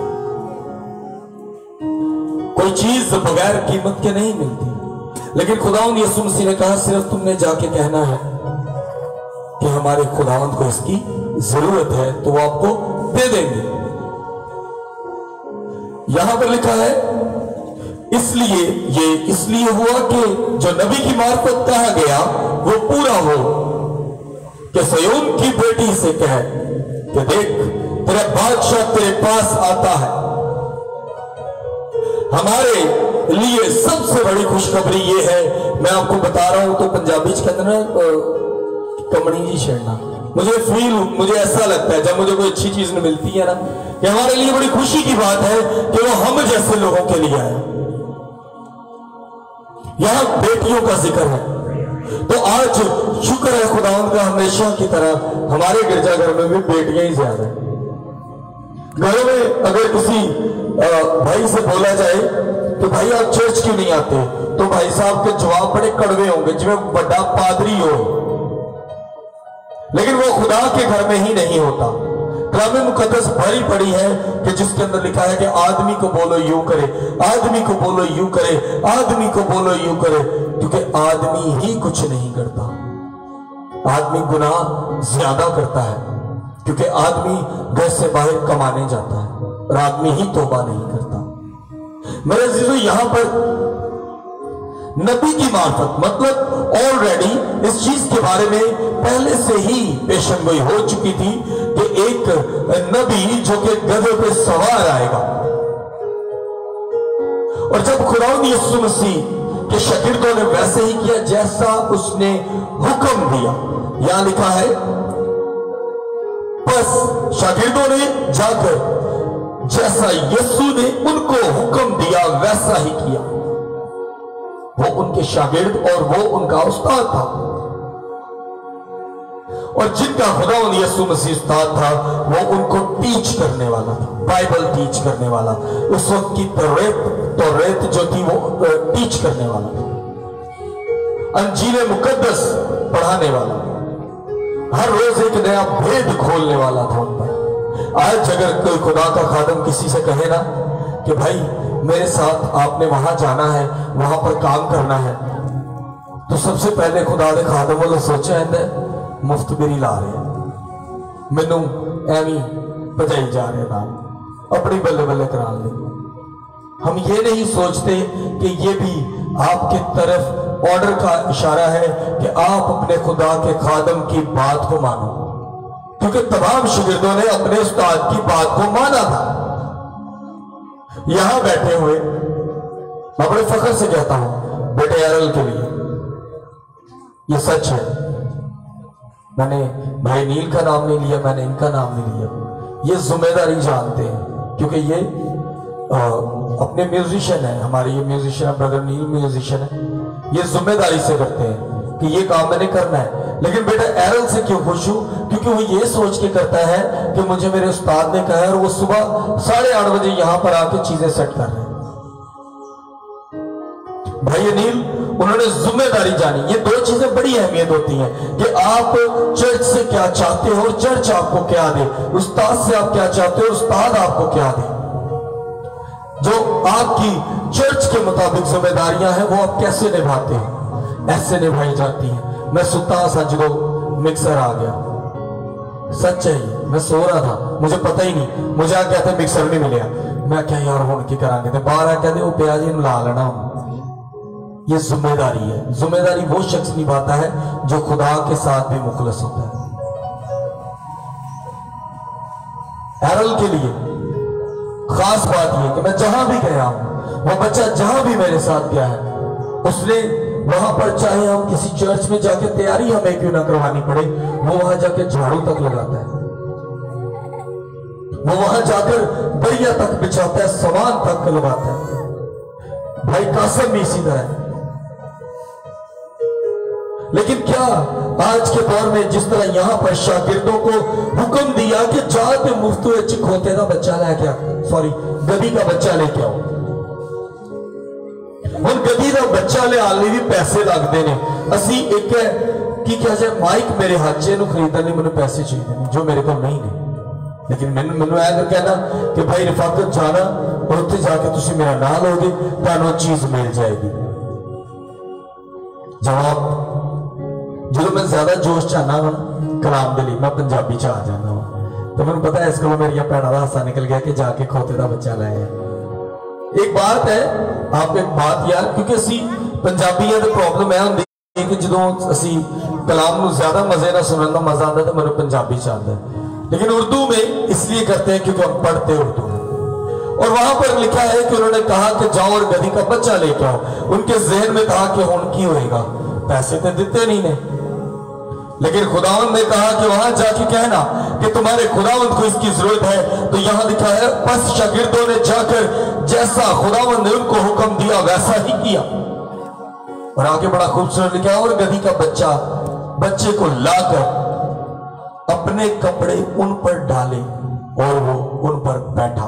कोई चीज बगैर कीमत के नहीं मिलती। लेकिन खुदावंद यीशु मसीह ने कहा सिर्फ तुमने जाके कहना है कि हमारे खुदावंद को इसकी जरूरत है तो वो आपको दे देंगे। यहां पर लिखा है इसलिए हुआ कि जो नबी की मार्फत कहा गया वो पूरा हो कि सयोन की बेटी से कह कि देख तेरा बादशाह तेरे पास आता है। हमारे लिए सबसे बड़ी खुशखबरी ये है, मैं आपको बता रहा हूं तो पंजाबी के अंदर कमनी जी छेड़ना, मुझे ऐसा लगता है जब मुझे कोई अच्छी चीज मिलती है ना कि हमारे लिए बड़ी खुशी की बात है कि वो हम जैसे लोगों के लिए आए। यहां बेटियों का जिक्र है तो आज शुक्र है खुदावंद का, हमेशा की तरह हमारे गिरजाघर में भी बेटियां ही ज्यादा है। घरों में अगर किसी भाई से बोला जाए तो भाई आप चर्च क्यों नहीं आते, तो भाई साहब के जवाब बड़े कड़वे होंगे, जिसमें बड़ा पादरी हो, लेकिन वो खुदा के घर में ही नहीं होता। कलाम मुकद्दस भरी पड़ी है कि जिसके अंदर लिखा है कि आदमी को बोलो यूं करे, आदमी को बोलो यूं करे, आदमी को बोलो यूं करे, क्योंकि आदमी ही कुछ नहीं करता, आदमी गुनाह ज्यादा करता है क्योंकि आदमी घर से बाहर कमाने जाता है और आदमी ही तौबा नहीं करता। मेरे अजीजों, यहां पर नबी की मार्फत मतलब ऑलरेडी इस चीज के बारे में पहले से ही पेशनगोई हो चुकी थी कि एक नबी जो कि गधे पे सवार आएगा। और जब खुदावंद यीशु मसीह के शागिर्दों ने वैसे ही किया जैसा उसने हुक्म दिया, यहां लिखा है बस शागिर्दों ने जाकर जैसा यीशु ने उनको हुक्म दिया वैसा ही किया। वो उनके शागिर्द और वो उनका उस्ताद था। और जिनका खुदावंद यीशु मसीह उस्ताद था वो उनको टीच करने वाला था, बाइबल टीच करने वाला, उस वक्त की तौरेत जो थी वो टीच करने वाला था, अंजील मुकद्दस पढ़ाने वाला, हर रोज एक नया भेद खोलने वाला था उन पर। आज अगर कोई खुदा का खादम किसी से कहे ना कि भाई मेरे साथ आपने वहां जाना है, वहां पर काम करना है, तो सबसे पहले खुदा के खादम वालों सोचा है मुफ्त बिरी ला रहे मैनू एवं बजाई जा रहे नाम अपनी बल्ले बल्ले करा ले। हम ये नहीं सोचते कि ये भी आपके तरफ ऑर्डर का इशारा है कि आप अपने खुदा के खादम की बात को मानो, क्योंकि तमाम शागिर्दों ने अपने उस्ताद की बात को माना था। यहां बैठे हुए मैं बड़े फख्र से कहता हूं बेटे एरल के लिए, ये सच है, मैंने भाई नील का नाम नहीं लिया, मैंने इनका नाम नहीं लिया, ये जिम्मेदारी जानते हैं क्योंकि ये अपने म्यूजिशियन है, हमारे ये म्यूजिशियन ब्रदर नील म्यूजिशियन है, ये जिम्मेदारी से करते हैं कि ये काम मैंने करना है। लेकिन बेटा एरल से क्यों खुश हूं, क्योंकि वो ये सोच के करता है कि मुझे मेरे उस्ताद ने कहा है, और वो सुबह 8:30 बजे यहां पर आके चीजें सेट कर रहे हैं। भाई अनिल उन्होंने जिम्मेदारी जानी। ये दो चीजें बड़ी अहमियत होती हैं कि आप चर्च से क्या चाहते हो और चर्च आपको क्या दे, उस्ताद से आप क्या चाहते हो, उस्ताद आपको क्या दे। जो आपकी चर्च के मुताबिक जिम्मेदारियां हैं वो आप कैसे निभाते हैं, ऐसे निभाई जाती हैं। मैं सुता सच दो मिक्सर आ गया, सच है ये, मैं सो रहा था मुझे पता ही नहीं, मुझे आ कहते मिक्सर नहीं मिले, मैं क्या यार हूं की करांगे, बाहर आ कहते वो प्याज ही ला लेना। ये जिम्मेदारी है। जिम्मेदारी वो शख्स निभाता है जो खुदा के साथ भी मुखलस होता है। एरल के लिए खास बात यह कि मैं जहां भी गया हूं, वो बच्चा जहां भी मेरे साथ गया है, उसने वहां पर चाहे हम किसी चर्च में जाके तैयारी हमें क्यों ना करवानी पड़े, वो वहां जाके झाड़ू तक लगाता है, वो वहां जाकर बढ़िया तक बिछाता है, सामान तक लगाता है। भाई कासम भी इसी तरह है। लेकिन क्या आज के दौर में जिस तरह यहां पर शागिर्दों को हुक्म दिया कि जाते मुफ्तू खोते का बच्चा लेके आओ, सॉरी गधी का बच्चा लेके आओ, ਹੁਣ गधी का बच्चा लियाने भी पैसे लगते ने। असी एक की क्या जाए माइक मेरे हाथ च खरीदने लिए मैंने पैसे चाहिए ने जो मेरे को नहीं ने, लेकिन मैंने ऐसा कहना कि भाई रफाकत जाना और उत्थे जाके तुसी मेरा नाम लोगे तो चीज मिल जाएगी। जवाब जो मैं ज्यादा जोश चाहना हूं कलाम के लिए मैं पंजाबी च आ जाना हूं, तो मैंने पता है इस को मेरिया भैनों का हासा निकल गया कि जाके खोते का बच्चा लाया। एक बात है आप एक बात यार, क्योंकि असी पंजाबियों की प्रॉब्लम है होंदी कि जो असी कलाम को ज्यादा मजे ना सुनने का मजा आता तो मेरे पंजाबी च आता है, लेकिन उर्दू में इसलिए करते हैं क्योंकि हम पढ़ते उर्दू में। और वहां पर लिखा है कि उन्होंने कहा कि जाओ और गधी का बच्चा लेके आओ। उनके जहन में था कि हुन की होएगा, पैसे तो देते नहीं ने, लेकिन खुदावंद ने कहा कि वहां जाके कहना कि तुम्हारे खुदावंद को इसकी जरूरत है। तो यहां लिखा है बस शागिर्दों ने जाकर जैसा खुदावंद ने उनको हुक्म दिया वैसा ही किया। और आगे बड़ा खूबसूरत लिखा है और गधी का बच्चे को लाकर अपने कपड़े उन पर डाले और वो उन पर बैठा।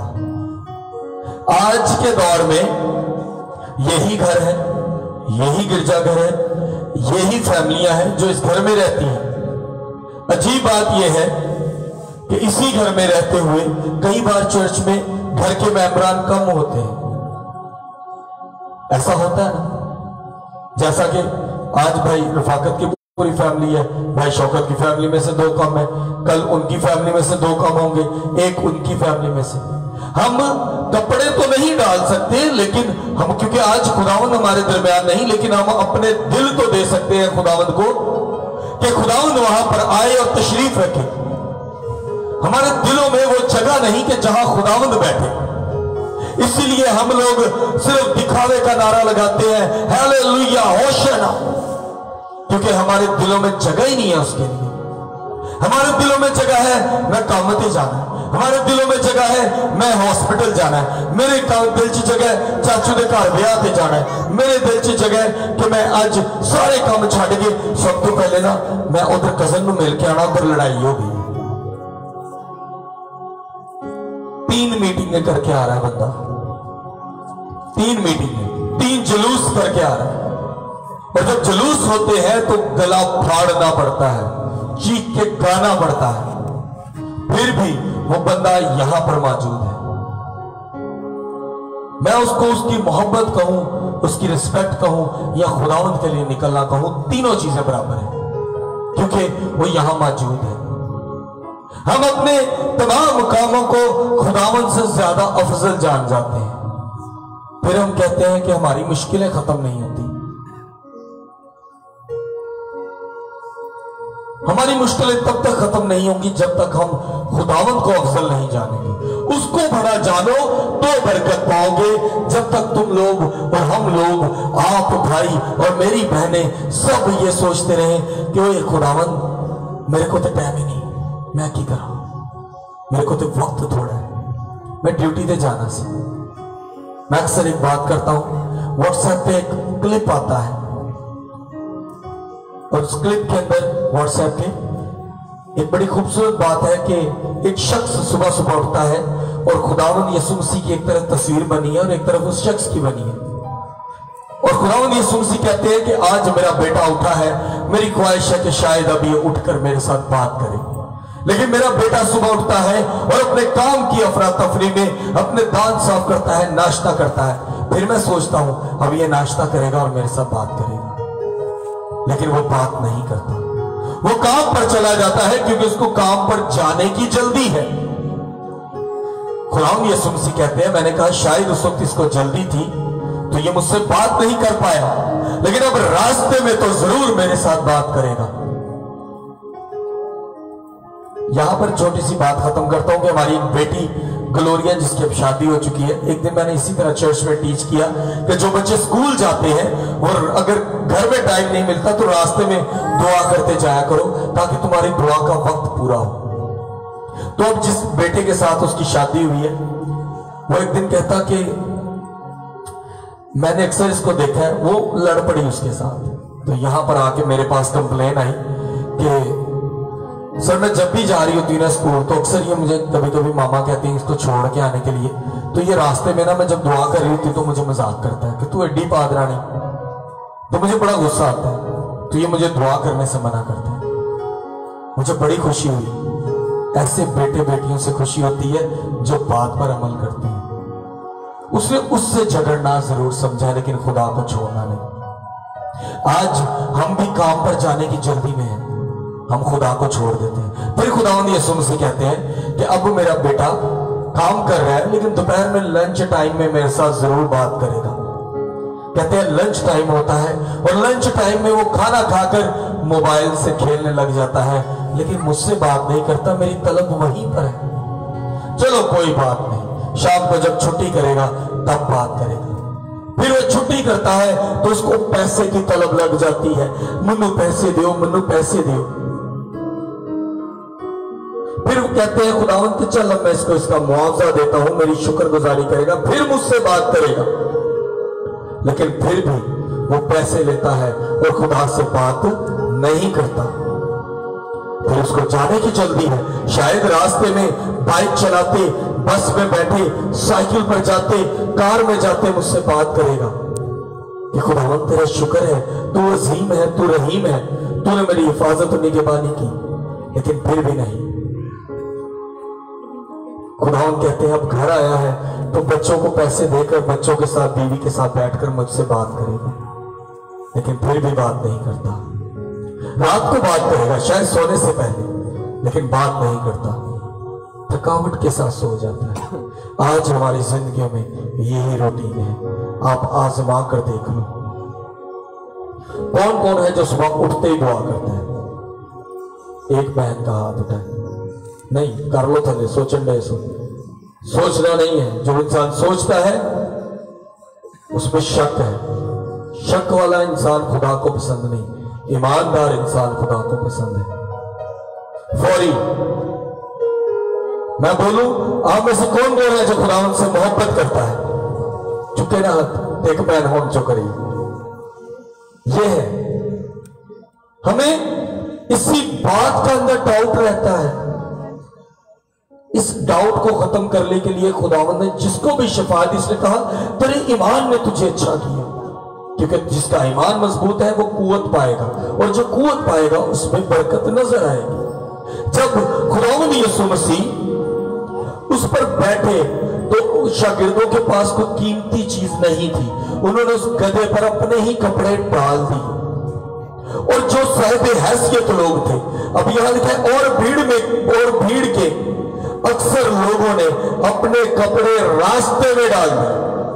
आज के दौर में यही घर है, यही गिरजाघर है, यही फैमिलियां हैं जो इस घर में रहती हैं। अजीब बात यह है कि इसी घर में रहते हुए कई बार चर्च में घर के मेंबरान कम होते हैं। ऐसा होता है ना, जैसा कि आज भाई रफाकत की पूरी फैमिली है, भाई शौकत की फैमिली में से 2 कम है, कल उनकी फैमिली में से 2 कम होंगे, एक उनकी फैमिली में से। हम कपड़े तो नहीं डाल सकते, लेकिन हम क्योंकि आज खुदावंद हमारे दरमियान नहीं, लेकिन हम अपने दिल तो दे सकते हैं खुदावंद को कि खुदावंद वहां पर आए और तशरीफ रखे। हमारे दिलों में वो जगह नहीं कि जहां खुदावंद बैठे, इसीलिए हम लोग सिर्फ दिखावे का नारा लगाते हैं हालेलुया होशाना, क्योंकि हमारे दिलों में जगह ही नहीं है उसके लिए। हमारे दिलों में जगह है मैं कामते जाना है, हमारे दिलों में जगह है मैं हॉस्पिटल जाना है, मेरे दिल की जगह चाचू के घर ब्याह पे जाना है, मेरे दिल की जगह कि मैं आज सारे काम छड़ के सब तो पहले ना मैं उधर कजन को मिल के आना, उधर लड़ाई हो गई। 3 मीटिंगें करके आ रहा है बंदा, 3 मीटिंगें, 3 जुलूस करके आ रहा है। और जब जुलूस होते हैं तो गला फाड़ना पड़ता है, चीख के गाना पड़ता है, फिर भी वो बंदा यहां पर मौजूद है। मैं उसको उसकी मोहब्बत कहूं, उसकी रिस्पेक्ट कहूं या खुदावंद के लिए निकलना कहूं, तीनों चीजें बराबर है क्योंकि वो यहां मौजूद है। हम अपने तमाम कामों को खुदावंद से ज्यादा अफजल जान जाते हैं, फिर हम कहते हैं कि हमारी मुश्किलें खत्म नहीं होती। हमारी मुश्किलें तब तक खत्म नहीं होंगी जब तक हम खुदावंद को अफजल नहीं जानेंगे। उसको बड़ा जानो तो बरकत पाओगे। जब तक तुम लोग और हम लोग, आप भाई और मेरी बहनें सब ये सोचते रहे कि वो ये खुदावंद मेरे को तो टाइम ही नहीं, मैं क्या करा, मेरे को तो वक्त थोड़ा है, मैं ड्यूटी पे जाना सी। मैं अक्सर एक बात करता हूं, व्हाट्सएप पे एक क्लिप आता है और उस क्लिप के अंदर व्हाट्सएप के एक बड़ी खूबसूरत बात है कि एक शख्स सुबह सुबह उठता है और खुदावंद यीशु मसीह की एक तरफ तस्वीर बनी है और एक तरफ उस शख्स की बनी है, और खुदावंद यीशु मसीह कहते हैं कि आज मेरा बेटा उठा है, मेरी ख्वाहिश है कि शायद अब ये उठकर मेरे साथ बात करे। लेकिन मेरा बेटा सुबह उठता है और अपने काम की अफरा तफरी में अपने दांत साफ करता है, नाश्ता करता है। फिर मैं सोचता हूं अब ये नाश्ता करेगा और मेरे साथ बात करेगा, लेकिन वो बात नहीं करता। वो काम पर चला जाता है क्योंकि उसको काम पर जाने की जल्दी है। खुदावंद यीशु मसीह कहते हैं, मैंने कहा शायद उस वक्त इसको जल्दी थी तो ये मुझसे बात नहीं कर पाया, लेकिन अब रास्ते में तो जरूर मेरे साथ बात करेगा। यहां पर छोटी सी बात खत्म करता हूं कि हमारी एक बेटी ग्लोरिया जिसकी अब शादी हो चुकी है, एक दिन मैंने इसी तरह चर्च में टीच किया कि जो बच्चे स्कूल जाते हैं और अगर घर में टाइम नहीं मिलता तो रास्ते में दुआ करते जाया करो ताकि तुम्हारी दुआ का वक्त पूरा हो। तो अब जिस बेटे के साथ उसकी शादी हुई है वो एक दिन कहता कि मैंने अक्सर इसको देखा है, वो लड़ पड़ी उसके साथ। तो यहां पर आके मेरे पास कंप्लेन आई कि सर मैं जब भी जा रही होती ना स्कूल तो अक्सर ये मुझे कभी कभी मामा कहती है इसको छोड़ के आने के लिए, तो ये रास्ते में ना मैं जब दुआ कर रही होती तो मुझे मजाक करता है कि तू एडी पादरानी। तो मुझे बड़ा गुस्सा आता है, तो ये मुझे दुआ करने से मना करता है। मुझे बड़ी खुशी हुई। ऐसे बेटे बेटियों से खुशी होती है जो बात पर अमल करते हैं। उसने उससे झगड़ना जरूर समझा लेकिन खुदा को छोड़ना नहीं। आज हम भी काम पर जाने की जल्दी में हैं, हम खुदा को छोड़ देते हैं। फिर खुदावंद यीशु मसीह कहते हैं कि अब मेरा बेटा काम कर रहा है लेकिन दोपहर में लंच टाइम में मेरे साथ जरूर बात करेगा। कहते हैं लंच टाइम होता है और लंच टाइम में वो खाना खाकर मोबाइल से खेलने लग जाता है, लेकिन मुझसे बात नहीं करता, मेरी तलब वहीं पर है। चलो कोई बात नहीं, शाम को जब छुट्टी करेगा तब बात करेगा। फिर वो छुट्टी करता है तो उसको पैसे की तलब लग जाती है, मन्नू पैसे दो, मन्नू पैसे दो। फिर वो कहते हैं खुदावंद कि चल मैं इसको इसका मुआवजा देता हूं, मेरी शुक्रगुजारी करेगा, फिर मुझसे बात करेगा। लेकिन फिर भी वो पैसे लेता है और खुदा से बात नहीं करता। फिर उसको जाने की जल्दी है, शायद रास्ते में बाइक चलाते, बस में बैठे, साइकिल पर जाते, कार में जाते मुझसे बात करेगा कि खुदावंद तेरा शुक्र है, तू अजीम है, तू रहीम है, तूने मेरी हिफाजत और निगहबानी की। लेकिन फिर भी नहीं। खुदावंद कहते हैं अब घर आया है तो बच्चों को पैसे देकर बच्चों के साथ, बीवी के साथ बैठकर मुझसे बात करेगा, लेकिन फिर भी बात नहीं करता। रात को बात करेगा शायद सोने से पहले, लेकिन बात नहीं करता, थकावट के साथ सो जाता है। आज हमारी जिंदगी में यही रूटीन है, आप आजमा कर देख लो। कौन कौन है जो सुबह उठते ही दुआ करता है? एक बहन का हाथ उठाए। नहीं कर लो थले, सोचने सोचना नहीं है। जो इंसान सोचता है उसमें शक है। शक वाला इंसान खुदा को पसंद नहीं, ईमानदार इंसान खुदा को पसंद है। फौरी मैं बोलूं आप में से कौन बोल रहा है जो खुदावंद से मोहब्बत करता है? चुके ना हाथ, एक बहन होम जो करी। ये है, हमें इसी बात का अंदर डाउट रहता है। इस डाउट को खत्म करने के लिए खुदावंद ने जिसको भी शिफा दी, इसने कहा तेरे ईमान ने तुझे अच्छा किया, क्योंकि जिसका ईमान मजबूत है वो कुव्वत पाएगा, और जो कुव्वत पाएगा उसमें बरकत नजर आएगी। जब खुदावंद यीशु मसीह उस पर बैठे तो शागिर्दों के पास कोई कीमती चीज नहीं थी, उन्होंने उस गधे पर अपने ही कपड़े डाल दिए। और जो साहिब हैसियत लोग थे, अब यहां लिखा है और भीड़ के अक्सर लोगों ने अपने कपड़े रास्ते में डाल दिए।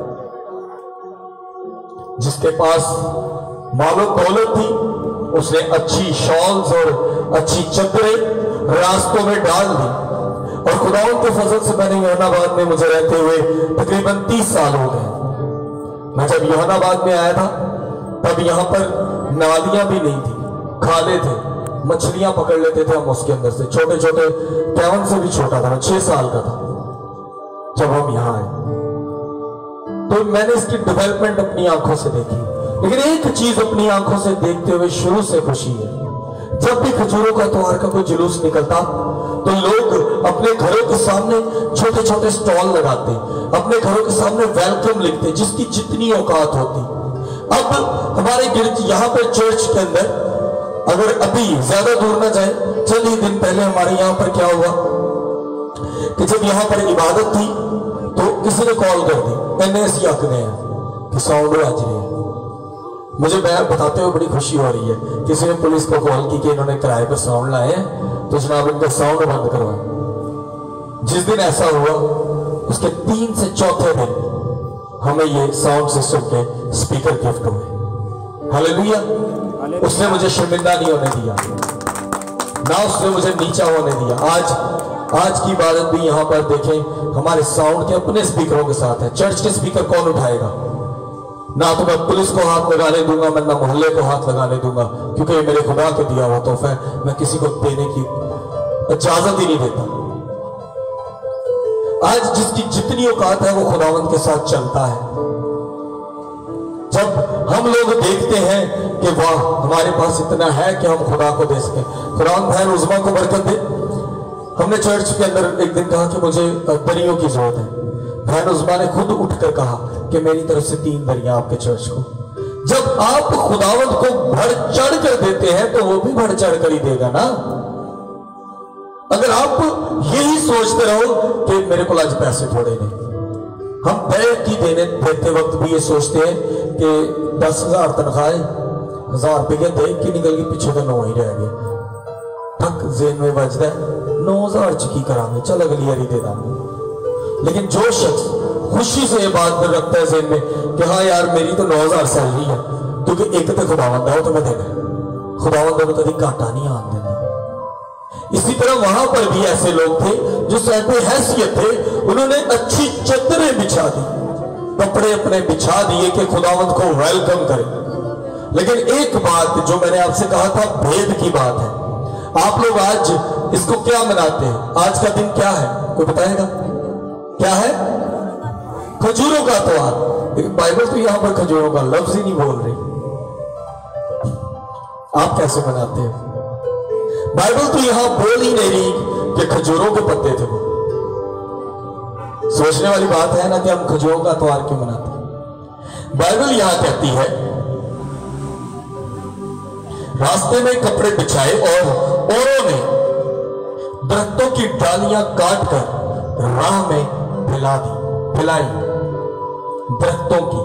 जिसके पास मालो दौलत थी उसने अच्छी शॉल्स और अच्छी चद्दरें रास्तों में डाल दी। और खुदावंद के फजल से मैंने यूहन्नाबाद में मुझे रहते हुए तकरीबन 30 साल हो गए। मैं जब यूहन्नाबाद में आया था तब यहां पर नालियां भी नहीं थी, खाले थे, मछलियां पकड़ लेते थे हम उसके अंदर से। छोटे छोटे, कैवन से भी छोटा था, मैं 6 साल का था जब हम यहां आए। तो मैंने इसकी डेवलपमेंट अपनी आंखों से देखी। लेकिन एक चीज अपनी आंखों से देखते हुए शुरू से खुशी है, जब भी खजूरों का त्योहार का कोई जुलूस निकलता तो लोग अपने घरों के सामने छोटे छोटे स्टॉल लगाते, अपने घरों के सामने वेलकम लिखते, जिसकी जितनी औकात होती। अब हमारे गिरज यहाँ पर चर्च के अंदर, अगर अभी ज्यादा दूर ना जाए, चंद ही दिन पहले हमारे यहाँ पर क्या हुआ कि जब यहाँ पर इबादत थी तो किसी ने कॉल कर दी, NS आंकने हैं कि साउंड आज रही है। मुझे मैं बताते हुए बड़ी खुशी हो रही है, किसी ने पुलिस को कॉल की कि इन्होंने किराए पर साउंड लाए हैं तो जनाब इनका साउंड बंद करवाए। जिस दिन ऐसा हुआ उसके 3 से 4थे दिन हमें ये साउंड सिस्टम के स्पीकर गिफ्ट हुए। हालेलुया। उसने मुझे शर्मिंदा नहीं होने दिया, ना उसने मुझे नीचा होने दिया। आज की इबादत भी यहाँ पर देखें हमारे साउंड के अपने स्पीकरों के साथ है। चर्च के स्पीकर कौन उठाएगा? ना तो मैं पुलिस को हाथ लगाने दूंगा, मैं ना मोहल्ले को हाथ लगाने दूंगा, क्योंकि ये मेरे खुदा के दिया हुआ तोहफा है, मैं किसी को देने की इजाजत ही नहीं देता। आज जिसकी जितनी औकात है वो खुदावंद के साथ चलता है। जब हम लोग देखते हैं कि वाह हमारे पास इतना है कि हम खुदा को दे सके। खुदावंद बहन उज़मा को बरकत दे। हमने चर्च के अंदर एक दिन कहा कि मुझे दरियों की जरूरत है। बहन उज़मा ने खुद उठकर कहा कि मेरी तरफ से 3 दरिया आपके चर्च को। जब आप खुदावंद को बढ़ चढ़ कर देते हैं तो वो भी बढ़ चढ़ कर ही देगा ना। अगर आप यही सोचते रहो कि मेरे को आज पैसे थोड़े नहीं, हम बैग की देते वक्त भी ये सोचते हैं कि 10,000 तनख्वाह 1000 रुपये दे के निकल गई, पीछे तो 9 ही रह गए। ठक जेन में बजता है 9,000 च की करांगे, चल अगली बारी दे देंगे। लेकिन जो शख्स खुशी से ये बात रखता है जेन में कि हाँ यार मेरी तो 9,000 सैलरी है, क्योंकि एक तो खुदावंद है तो मैं देना, खुदावंद को कभी घाटा नहीं आने देना। इसी तरह वहां पर भी ऐसे लोग थे जो साहिब हैसियत थे, उन्होंने अच्छी चद्दरें बिछा दी, कपड़े अपने बिछा दिए कि खुदावंद को वेलकम करें। लेकिन एक बात जो मैंने आपसे कहा था भेद की बात है, आप लोग आज इसको क्या मनाते हैं? आज का दिन क्या है, कोई बताएगा क्या है? खजूरों का त्योहार। लेकिन बाइबल तो यहां पर खजूरों का लफ्ज ही नहीं बोल रही। आप कैसे मनाते हैं? बाइबल तो यहां बोल ही नहीं रही कि खजूरों के पत्ते थे। वो सोचने वाली बात है ना कि हम खजूरों का त्योहार क्यों मनाते हैं। बाइबल यहां कहती है रास्ते में कपड़े बिछाए और औरों ने दरख्तों की डालियां काटकर राह में फैलाई। दरख्तों की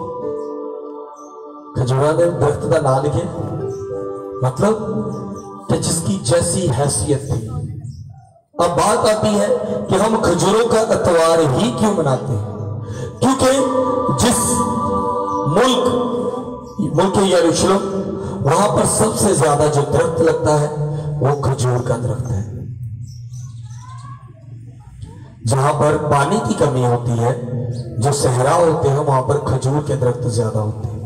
खजूरा ने दरख्त का नाम लिखे, मतलब कि जिसकी जैसी हैसियत थी। अब बात आती है कि हम खजूरों का त्योहार ही क्यों मनाते हैं? क्योंकि जिस मुल्क यरूशलेम, वहां पर सबसे ज्यादा जो दरख्त लगता है वो खजूर का दरख्त है। जहां पर पानी की कमी होती है, जो सहरा होते हैं, वहां पर खजूर के दरख्त ज्यादा होते हैं।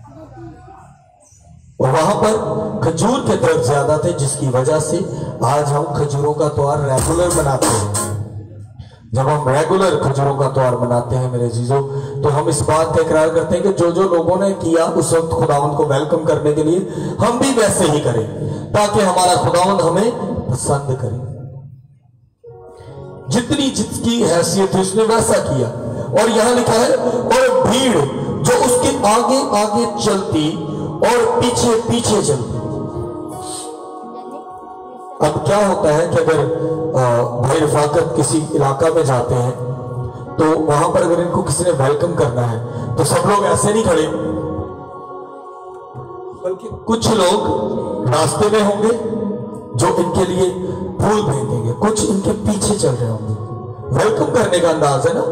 और वहां पर खजूर के दरख्त ज्यादा थे, जिसकी वजह से आज हम खजूरों का त्योहार रेगुलर मनाते हैं। जब हम रेगुलर खजूरों का त्योहार मनाते हैं मेरे जीजों, तो हम इस बात का इकरार करते हैं कि जो जो लोगों ने किया उस वक्त खुदावंद को वेलकम करने के लिए हम भी वैसे ही करें, ताकि हमारा खुदावंद हमें पसंद करे। जितनी जिसकी हैसियत है उसने वैसा किया। और यहां लिखा है और भीड़ जो उसके आगे आगे चलती और पीछे पीछे चलती। अब क्या होता है कि अगर भाई रफाकत किसी इलाका में जाते हैं तो वहां पर अगर इनको किसी ने वेलकम करना है तो सब लोग ऐसे नहीं खड़े, बल्कि कुछ लोग रास्ते में होंगे जो इनके लिए फूल फेंकेंगे, कुछ इनके पीछे चल रहे होंगे। वेलकम करने का अंदाज है ना।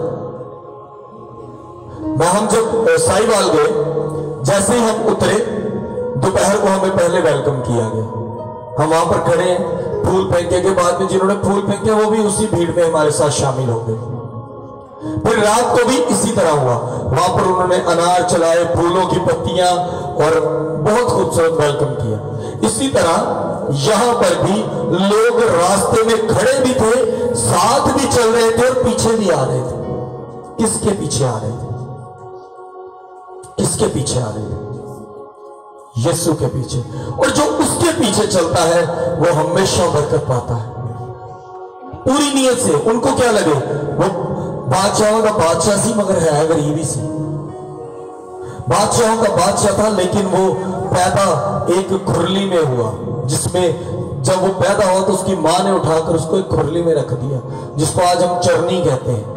हम जब साहिवाल गए, जैसे ही हम उतरे दोपहर को हमें पहले वेलकम किया गया। हम वहां पर खड़े हैं, फूल फेंके के बाद में जिन्होंने फूल फेंके वो भी उसी भीड़ में हमारे साथ शामिल हो गए। फिर रात को भी इसी तरह हुआ, वहां पर उन्होंने अनार चलाए, फूलों की पत्तियां, और बहुत खूबसूरत वेलकम किया। इसी तरह यहां पर भी लोग रास्ते में खड़े भी थे, साथ भी चल रहे थे और पीछे भी आ रहे थे। किसके पीछे आ रहे थे? किसके पीछे आ रहे थे? यीशु के पीछे। और जो उसके पीछे चलता है वो हमेशा बरकत पाता है पूरी नीयत से। उनको क्या लगे वो बादशाहों का बादशाह सी मगर है गरीबी सी, बादशाहों का बादशाह था, लेकिन वो पैदा एक खुरली में हुआ, जिसमें जब वो पैदा हुआ तो उसकी मां ने उठाकर उसको एक खुरली में रख दिया, जिसको आज हम चरनी कहते हैं।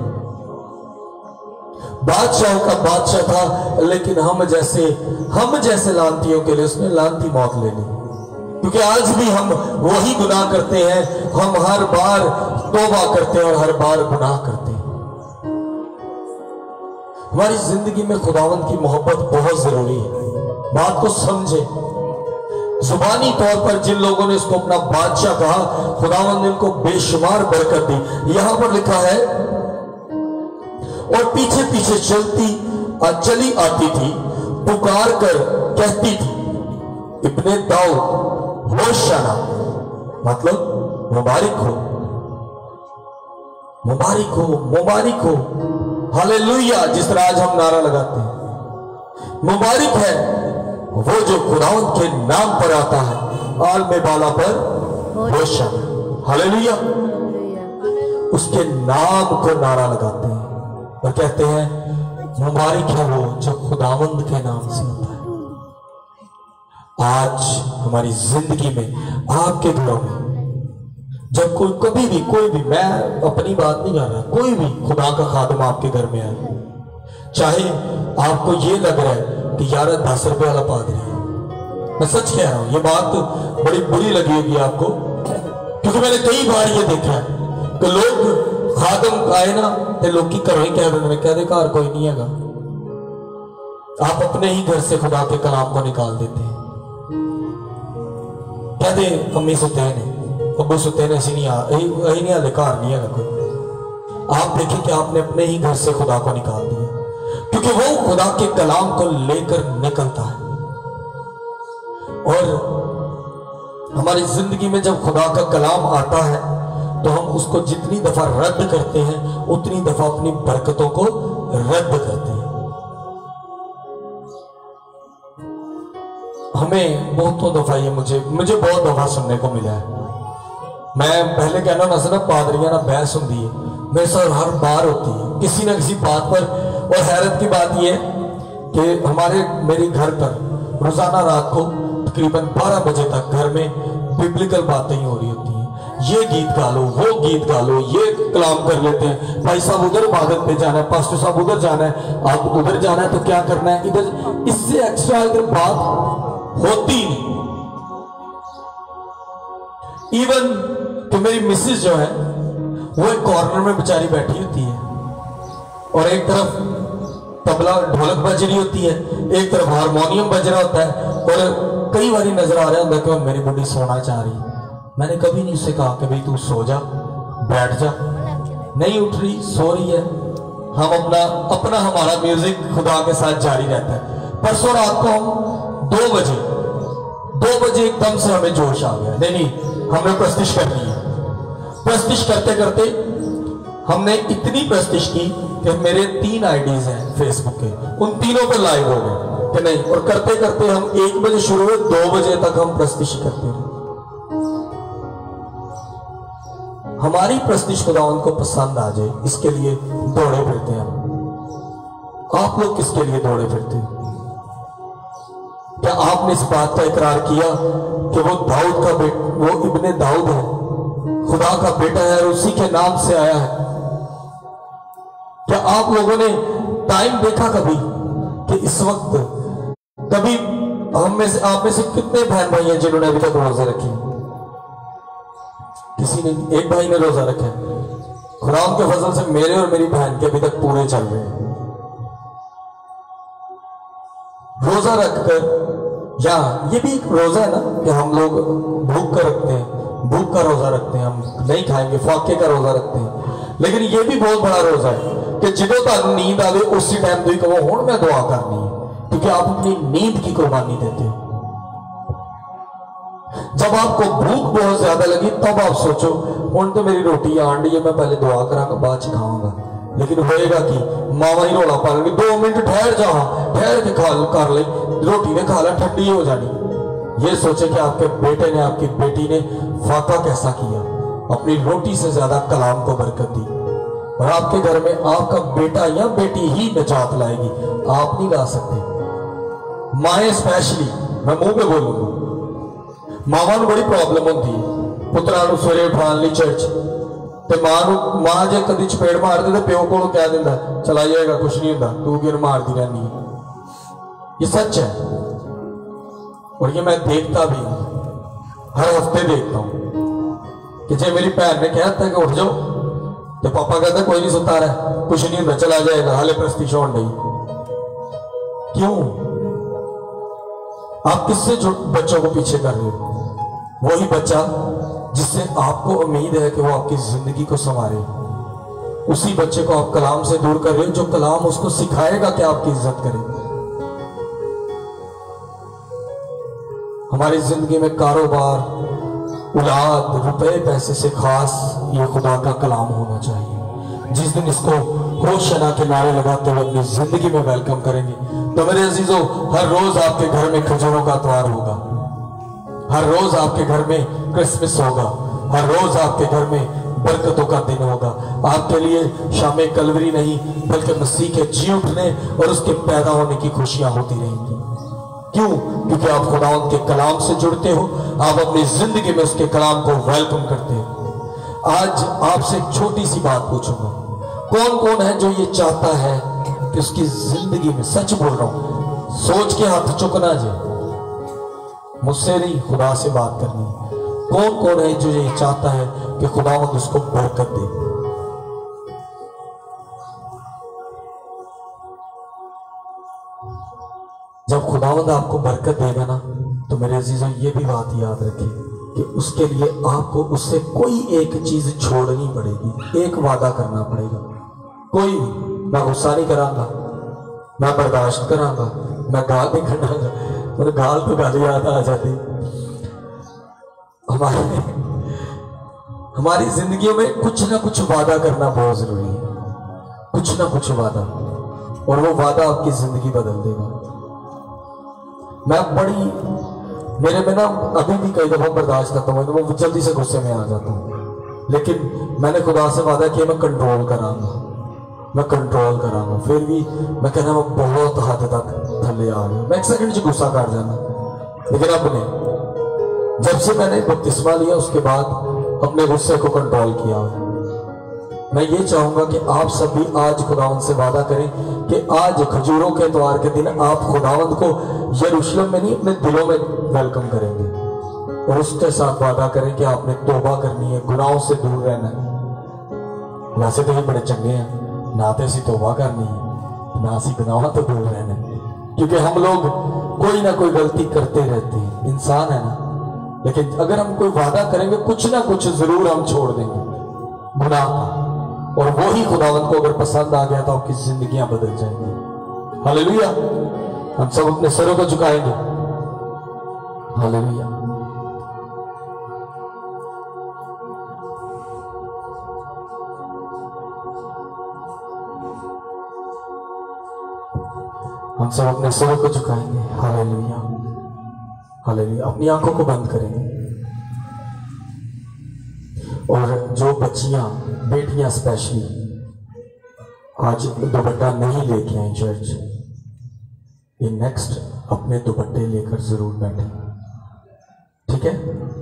बादशाहों का बादशाह था, लेकिन हम जैसे लानतियों के लिए उसने लानती मौत ले ली। क्योंकि आज भी हम वही गुनाह करते हैं, हम हर बार तौबा करते हैं और हर बार गुनाह करते हैं। हमारी जिंदगी में खुदावंद की मोहब्बत बहुत जरूरी है। बात को समझे। जुबानी तौर पर जिन लोगों ने इसको अपना बादशाह कहा, खुदावंद ने उनको बेशुमार बरकत दी। यहां पर लिखा है, और पीछे पीछे चली आती थी, पुकार कर कहती थी, इब्ने दाऊद होशाना, मतलब मुबारक हो, मुबारक हो, मुबारक हो, हालेलुया। जिस तरह आज हम नारा लगाते हैं, मुबारक है वो जो खुदावंद के नाम पर आता है, आलमे बाला पर होशाना, हालेलुया। उसके नाम को नारा लगाते हैं और कहते हैं मुबारक है वो जो खुदावंद के नाम से होता है। आज हमारी जिंदगी में, आपके घरों में, जब कभी भी कोई भी, मैं अपनी बात नहीं कर रहा, कोई भी खुदा का खादिम आपके घर में आए, चाहे आपको ये लग रहा है कि यार 10 रुपए वाला पादरी है, मैं सच कह रहा हूं, ये बात बड़ी बुरी लगी होगी आपको, क्योंकि मैंने कई बार ये देखा है कि लोग खादिम आए ना तो लोग की करो ही कह दे घर कोई नहीं है। आप अपने ही घर से खुदा के कलाम को निकाल देते हैं, कह दे अम्मी सुते ने, अब्बू सुते ने, नहीं हाले घर नहीं है कोई। आप देखें कि आपने अपने ही घर से खुदा को निकाल दिया, क्योंकि वो खुदा के कलाम को लेकर निकलता है। और हमारी जिंदगी में जब खुदा का कलाम आता है तो हम उसको जितनी दफा रद्द करते हैं उतनी दफा अपनी बरकतों को रद्द करते हैं। हमें बहुतों दफा ये मुझे बहुत दफा सुनने को मिला है। मैं पहले कहना ना पादरियां ना बहस होती है, मेरे साथ हर बार होती है किसी ना किसी बात पर। और हैरत की बात यह है कि मेरे घर पर रोजाना रात को तकरीबन 12 बजे तक घर में बिब्लिकल बातें ही हो रही होती हैं। ये गीत गा लो, वो गीत गा लो, ये कलाम कर लेते हैं, भाई साहब उधर इबादत पे जाना है, पास्टर साहब उधर जाना है, आप उधर जाना है तो क्या करना है इधर। इससे एक्स्ट्रा इधर बात होती नहीं। इवन तो मेरी मिसेज जो है वो एक कॉर्नर में बेचारी बैठी होती है और एक तरफ तबला ढोलक बज रही होती है, एक तरफ हारमोनियम बज रहा होता है, और कई बार नजर आ रहा होता है कि मेरी बुढ़ी सोना चाह रही है। मैंने कभी नहीं उससे कहा कि भाई तू सो जा, बैठ जा, नहीं उठ रही, सो रही है। हम अपना हमारा म्यूजिक खुदा के साथ जारी रहता है। परसों रात को हम 2 बजे एकदम से हमें जोश आ गया, नहीं हमने प्रस्तिश करनी है। प्रस्तिश करते करते हमने इतनी प्रस्तिश की कि मेरे 3 आईडीज हैं फेसबुक के, उन तीनों पे लाइव हो गए कि नहीं। और करते करते हम 1 बजे शुरू हुए, 2 बजे तक हम प्रस्तिश करते रहे। हमारी प्रस्तिश खुदा उनको पसंद आ जाए इसके लिए दौड़े फिरते हैं हम। आप लोग किसके लिए दौड़े फिरते हैं? क्या आपने इस बात का इकरार किया कि वो दाऊद का वो इब्ने दाऊद है, खुदा का बेटा है और उसी के नाम से आया है? क्या आप लोगों ने टाइम देखा कभी कि इस वक्त कभी आप में से कितने बहन भाई हैं जिन्होंने अभी तक रोजे रखे? किसी ने, एक भाई ने रोजा रखा है। खुदा के फजल से मेरे और मेरी बहन के अभी तक पूरे चल रहे हैं। रोजा रखकर, या ये भी एक रोजा है ना कि हम लोग भूख का रखते हैं, भूख का रोजा रखते हैं, हम नहीं खाएंगे, फाके का रोजा रखते हैं। लेकिन ये भी बहुत बड़ा रोजा है कि जिदों तक नींद आवे उसी टाइम तुम कहो हुण मैं दुआ करनी है, क्योंकि आप अपनी नींद की कुर्बानी देते हो। जब आपको भूख बहुत ज्यादा लगी तब आप सोचो हुण तो मेरी रोटी आन डी है, मैं पहले दुआ करांगा बाद च खाऊंगा। लेकिन होएगा कि मावा ही रौला पा लेंगे, 2 मिनट ठहर जा, ठहर के कर ले, रोटी ने खा ला, ठंडी हो जानी। ये सोचे कि आपके बेटे ने, आपकी बेटी ने फाका कैसा किया, अपनी रोटी से ज्यादा कलाम को बरकत दी। और आपके घर में आपका बेटा या बेटी ही निजात लाएगी, आप नहीं ला सकते। माए स्पैशली मैं मुंह पे बोलूंगा, मावां नूं बड़ी प्रॉब्लम होती है पुत्रा नूं सवेरे उठाने लई चर्च, ते मां जे कदी चपेड़ मार दे तो प्यो को कह दिंदा चला जाएगा कुछ नहीं होता, तू क्यों मारती रहनी है। ये सच है और ये मैं देखता भी हूं, हर हफ्ते देखता हूं कि जे मेरी भैन ने कहता है कि उठ जाओ तो पापा कहता कोई नहीं सुता रहा, कुछ नहीं होता, चला जाएगा, हाले प्रस्तीश होने नहीं। क्यों? आप किससे जो बच्चों को पीछे कर रहे हो? वही बच्चा जिससे आपको उम्मीद है कि वो आपकी जिंदगी को संवारे, उसी बच्चे को आप कलाम से दूर कर रहे हो जो कलाम उसको सिखाएगा कि आपकी इज्जत करे। हमारी जिंदगी में कारोबार, औलाद, रुपए, पैसे से खास ये खुदा का कलाम होना चाहिए। जिस दिन इसको होशना के नारे लगाते हुए अपनी जिंदगी में वेलकम करेंगे तो मेरे अजीजों, हर रोज आपके घर में खजूरों का त्योहार होगा, हर रोज आपके घर में क्रिसमस होगा, हर रोज आपके घर में बरकतों का दिन होगा। आपके लिए शाम कलवरी नहीं बल्कि मसीह के जी उठने और उसके पैदा होने की खुशियां होती रहेंगी। क्यों? क्योंकि आप खुदावंद के कलाम से जुड़ते हो, आप अपनी जिंदगी में उसके कलाम को वेलकम करते हो। आज आपसे एक छोटी सी बात पूछूंगा, कौन कौन है जो ये चाहता है कि उसकी जिंदगी में, सच बोल रहा हूं, सोच के हाथ चुकना जी, मुझसे नहीं खुदा से बात करनी, कौन कौन है जो ये चाहता है कि खुदावंद उसको बरकत दे? जब खुदावंद आपको बरकत देगा ना तो मेरे अजीजों ये भी बात याद रखिए कि उसके लिए आपको उससे कोई एक चीज छोड़नी पड़ेगी, एक वादा करना पड़ेगा। कोई भी, मैं गुस्सा नहीं करांगा, मैं बर्दाश्त करांगा, मैं गाल नहीं कटांगा, और गाल तो गाली याद आ जाती। हमारी जिंदगी में कुछ ना कुछ वादा करना बहुत जरूरी है, कुछ ना कुछ वादा, और वो वादा आपकी जिंदगी बदल देगा। मैं मेरे में ना अभी भी कई दफा बर्दाश्त करता हूँ, वो जल्दी से गुस्से में आ जाता हूँ, लेकिन मैंने खुदा से वादा किया मैं कंट्रोल करांगा, मैं कंट्रोल करांगा। फिर भी मैं कहना मैं बहुत हद तक थले आ गया, मैं एक सेकंड से गुस्सा कर जाना। लेकिन अपने जब से मैंने बपतिस्मा लिया उसके बाद अपने गुस्से को कंट्रोल किया। मैं ये चाहूंगा कि आप सभी आज खुदावंद से वादा करें कि आज खजूरों के त्योहार के दिन आप खुदावंद को यरूशलेम में नहीं अपने दिलों में वेलकम करेंगे, और उसके साथ वादा करें कि आपने तौबा करनी है, गुनाहों से दूर रहना है। वैसे तो ये बड़े चंगे हैं, ना तो ऐसी तौबा करनी है ना ऐसी गुनाहों तो दूर रहना है, क्योंकि हम लोग कोई ना कोई गलती करते रहते हैं, इंसान है ना। लेकिन अगर हम कोई वादा करेंगे कुछ ना कुछ जरूर हम छोड़ देंगे गुनाह का, और वही खुदावंद को अगर पसंद आ गया तो आपकी जिंदगियां बदल जाएंगी। हालेलुया। हम सब अपने सरों को झुकाएंगे। हालेलुया। हम सब अपने सरों को झुकाएंगे। Hallelujah, hallelujah. अपनी आंखों को बंद करेंगे, और जो बच्चियां, बेटियां स्पेशली आज दुपट्टा नहीं लेके आई चर्च, ये नेक्स्ट अपने दुपट्टे लेकर जरूर बैठे, ठीक है?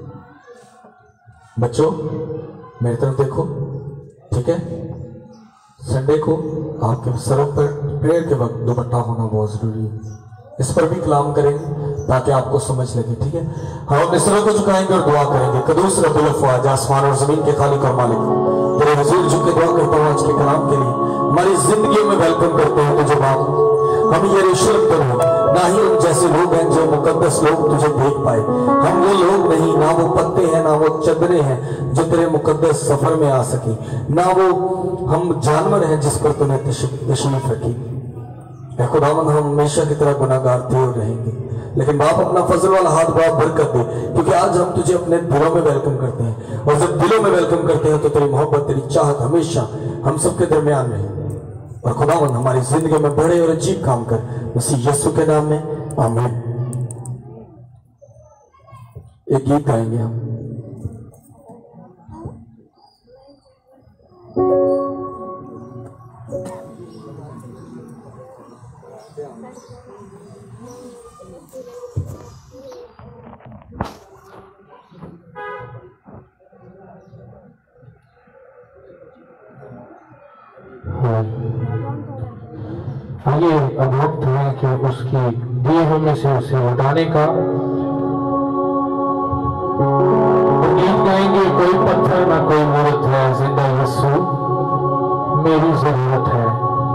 बच्चों मेरी तरफ देखो, ठीक है? संडे को आपके सरों पर प्रेयर के वक्त दुपट्टा होना बहुत जरूरी है। इस पर भी कलाम करेंगे ताकि आपको समझ लगे, ठीक है? हम अपने सरों को झुकाएंगे और दुआ करेंगे। कदूस रब्बुल अफ़वाज, आसमान और जमीन के खालिक और मालिक, तेरे हुजूर झुक के दुआ करता हूँ आज के कलाम के लिए। हमारी जिंदगी में वेलकम करते हैं तुझे बाप, हम यरूशलेम पर हो, ना ही हम जैसे लोग हैं जो मुकद्दस लोग तुझे देख पाए। हम वो लोग नहीं, ना वो पत्ते हैं ना वो चदरे हैं जो तेरे मुकद्दस सफर में आ सके, ना वो हम जानवर हैं जिस पर तूने तशरीफ रखी। ऐ खुदावंद, हम हमेशा की तरह गुनाहगार थे और रहेंगे, लेकिन बाप अपना फजल वाला हाथ बाप बरकत दे, क्योंकि आज हम तुझे अपने दिलों में वेलकम करते हैं, और जब दिलों में वेलकम करते हैं तो तेरी मोहब्बत, तेरी चाहत हमेशा हम सबके दरमियान रहे। और खुदावंद हमारी जिंदगी में बड़े और अजीब काम कर, मसीह यीशु के नाम में, आमीन। एक गीत गाएंगे हम। ये अब वक्त है कि उसकी दिए होने से उसे उठाने का। गीत गाएंगे, कोई पत्थर ना कोई मूर्त है, जिंदा यीशु मेरी जरूरत है।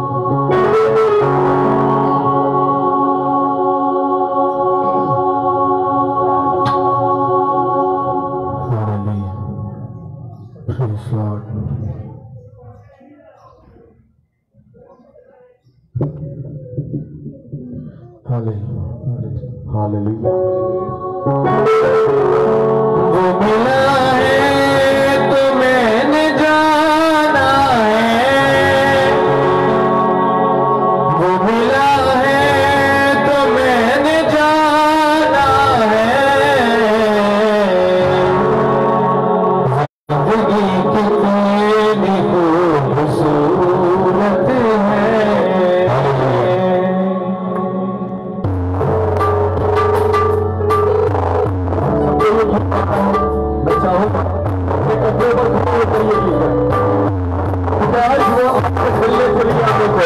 Praise Lord. Hallelujah. वो मिला है तो मैंने जाना है, वो मिला है तो मैंने जाना है, जिंदगी कितनी खूबसूरत है। मैं चाहूंगा अपने कपड़े पर खड़े करिए आज वो आपके खेलने के लिए आने को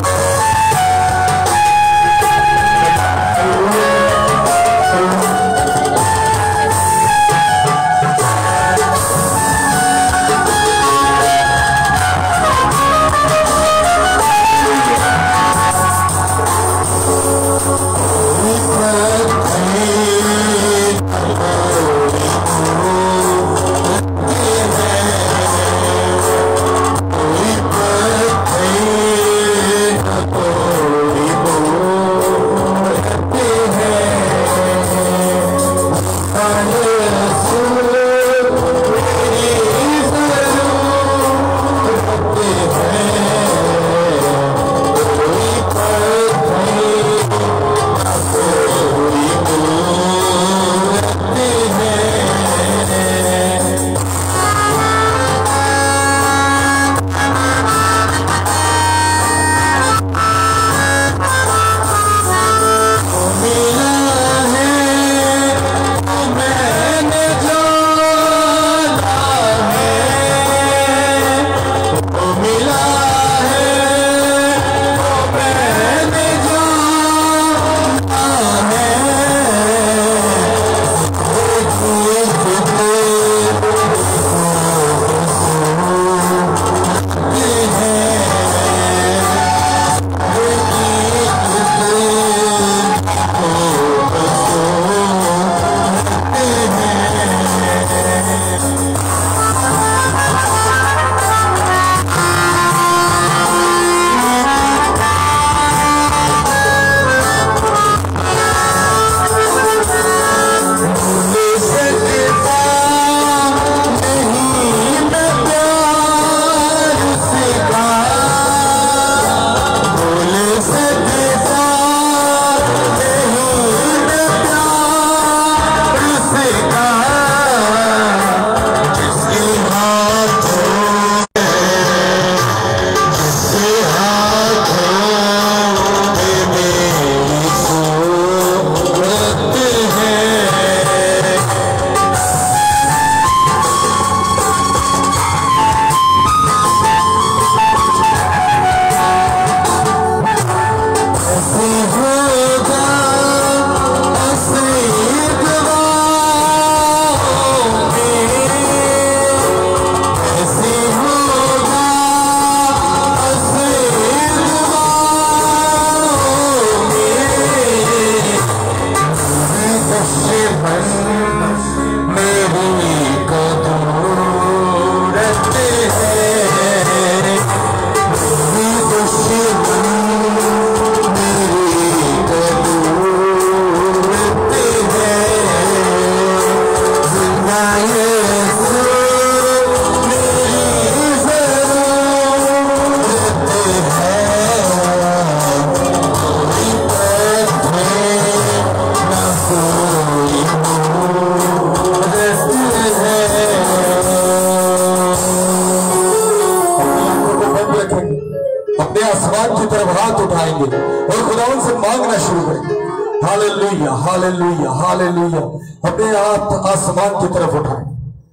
हालेलुया हालेलुया हालेलुया। अपने हाथ आसमान की तरफ उठाएं,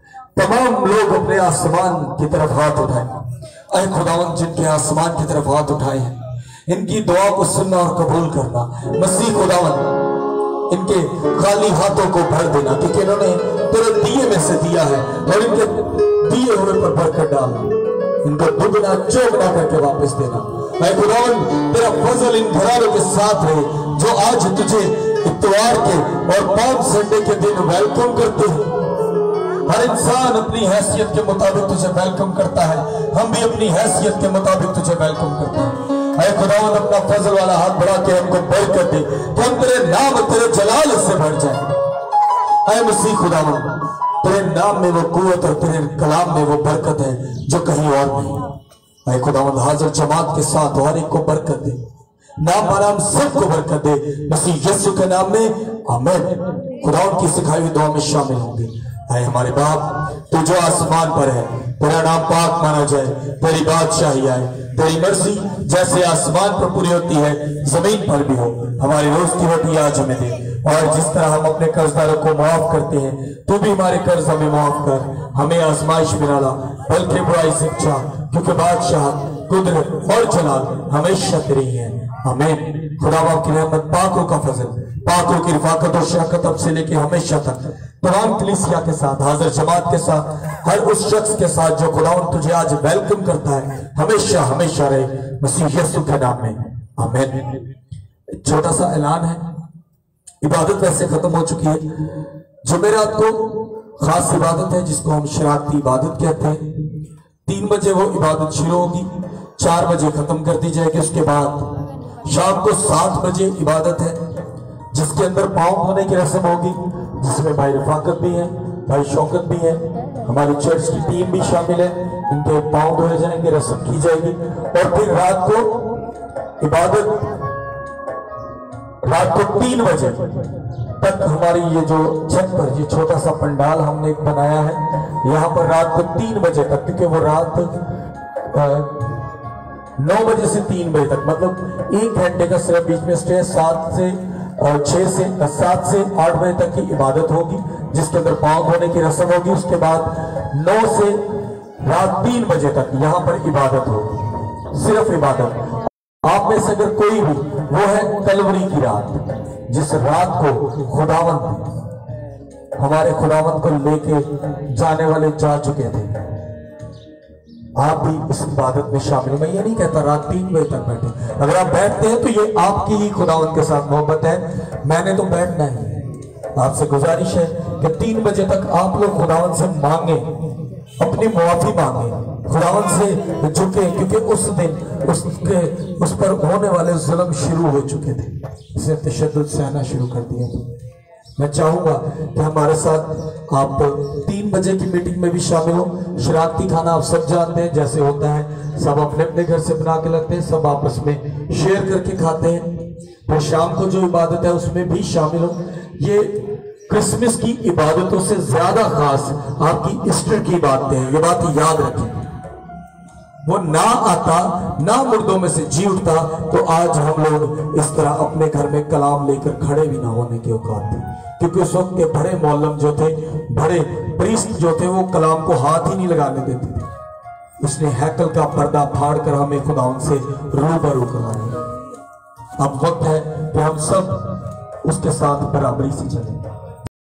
तमाम लोग अपने आसमान की तरफ हाथ उठाएं। अय खुदावंद जिनके आसमान की तरफ हाथ उठाए हैं, इनकी दुआ को सुनना और कबूल करना। मसीह खुदावन इनके खाली हाथों को भर देना, क्योंकि इन्होंने तेरे दिए में से दिया है और इनके दिए हुए पर बरकत डालना, इनको दुगना चौगना करके वापस देना। ऐ खुदावन तेरा फजल इन घरानों के साथ रहे जो आज तुझे इत्वार के और पाम संडे के दिन वेलकम करते हैं। हर इंसान अपनी हैसियत के मुताबिक तुझे वेलकम करता है, हम भी अपनी हैसियत के मुताबिक तुझे वेलकम करते हैं। ऐ खुदावन अपना फजल वाला हाथ बढ़ा के हमको बरकत दे कि हम तेरे नाम तेरे जलाल से भर जाए। ऐ मसीह खुदावन तेरे नाम में वो कुव्वत और तेरे कलाम में वो बरकत है जो कहीं और नहीं। ऐ खुदावन हाजिर जमात के साथ हर एक को बरकत दे, नाम नाम सबको बरकत दे मसीह यीशु के नाम में आमीन। खुदावन की सिखाई हुई दुआ में शामिल होंगे। ऐ हमारे बाप तू जो आसमान पर है, तेरा नाम पाक माना जाए, तेरी बादशाही आए, तेरी मर्जी जैसे आसमान पर पूरी होती है जमीन पर भी हो। हमारी रोज की रोटी आज हमें दे, और जिस तरह हम अपने कर्जदारों को माफ करते हैं तू भी हमारे कर्ज हमें माफ कर। हमें आजमाइश में ना ला बल्कि बुराई से बचा, क्योंकि बादशाह कुदरत और जलाल हमेशा तेरी है आमीन। खुदा बाप की रहमत, पाकों का फजल, पाकों की रिफाकत और शरकत अब से लेके हमेशा तक तमाम कलीसिया के साथ, हाजिर जमात के साथ, हर उस शख्स के साथ जो खुदावन तुझे आज वेलकम करता है हमेशा हमेशा रहे मसीह यीशु के नाम में आमीन। छोटा सा ऐलान है, इबादत वैसे खत्म हो चुकी है। जुमेरात को खास इबादत है जिसको हम शरारती इबादत कहते हैं। 3 बजे वो इबादत शुरू होगी, 4 बजे खत्म कर दी जाएगी। उसके बाद शाम को 7 बजे इबादत है जिसके अंदर पाँव धोने की रस्म होगी, जिसमें भाई रफाकत भी है, भाई शौकत भी है, हमारी चर्च की टीम भी शामिल है। इनके पाँव धोए जाएंगे, रस्म की जाएगी। और फिर रात को 3 बजे तक हमारी ये जो छत पर ये छोटा सा पंडाल हमने बनाया है, यहाँ पर रात को 3 बजे तक, क्योंकि वो रात 9 बजे से 3 बजे तक मतलब 1 घंटे का सिर्फ बीच में स्टे, 7 से 8 बजे तक की इबादत होगी जिसके अंदर पाँव धोने की रस्म होगी। उसके बाद 9 से रात 3 बजे तक यहाँ पर इबादत होगी, सिर्फ इबादत। आप में से अगर कोई भी, वो है कलवरी की रात, जिस रात को खुदावंद हमारे खुदावंद को लेके जाने वाले जा चुके थे, आप भी इस इबादत में शामिल। मैं ये नहीं कहता रात 3 बजे तक बैठे, अगर आप बैठते हैं तो ये आपकी ही खुदावंद के साथ मोहब्बत है, मैंने तो बैठना ही। आपसे गुजारिश है कि 3 बजे तक आप लोग खुदावंद से मांगे, अपनी मुआफी मांगे, खुदावंद से झुके, क्योंकि उस दिन उस पर होने वाले जुल्म शुरू हो चुके थे, इसे तशद्दुद सहना शुरू कर दिया। मैं चाहूंगा कि हमारे साथ आप 3 बजे की मीटिंग में भी शामिल हो। शरारती खाना आप सब जानते हैं जैसे होता है, सब अपने अपने घर से बना के लाते हैं, सब आपस में शेयर करके खाते हैं। फिर शाम को जो इबादत है उसमें भी शामिल हो। ये क्रिसमस की इबादतों से ज्यादा खास आपकी ईस्टर की इबादतें हैं, ये बात याद रखें। वो ना आता, ना मुर्दों में से जी उठता तो आज हम लोग इस तरह अपने घर में कलाम लेकर खड़े भी ना होने के औकात थे, क्योंकि उस वक्त के बड़े मौलम जो थे, बड़े प्रीस्ट जो थे, वो कलाम को हाथ ही नहीं लगाने देते थे। उसने हैकल का पर्दा फाड़ कर हमें खुदावन से रूबरू कराया। अब वक्त है कि हम सब उसके साथ बराबरी से चलें।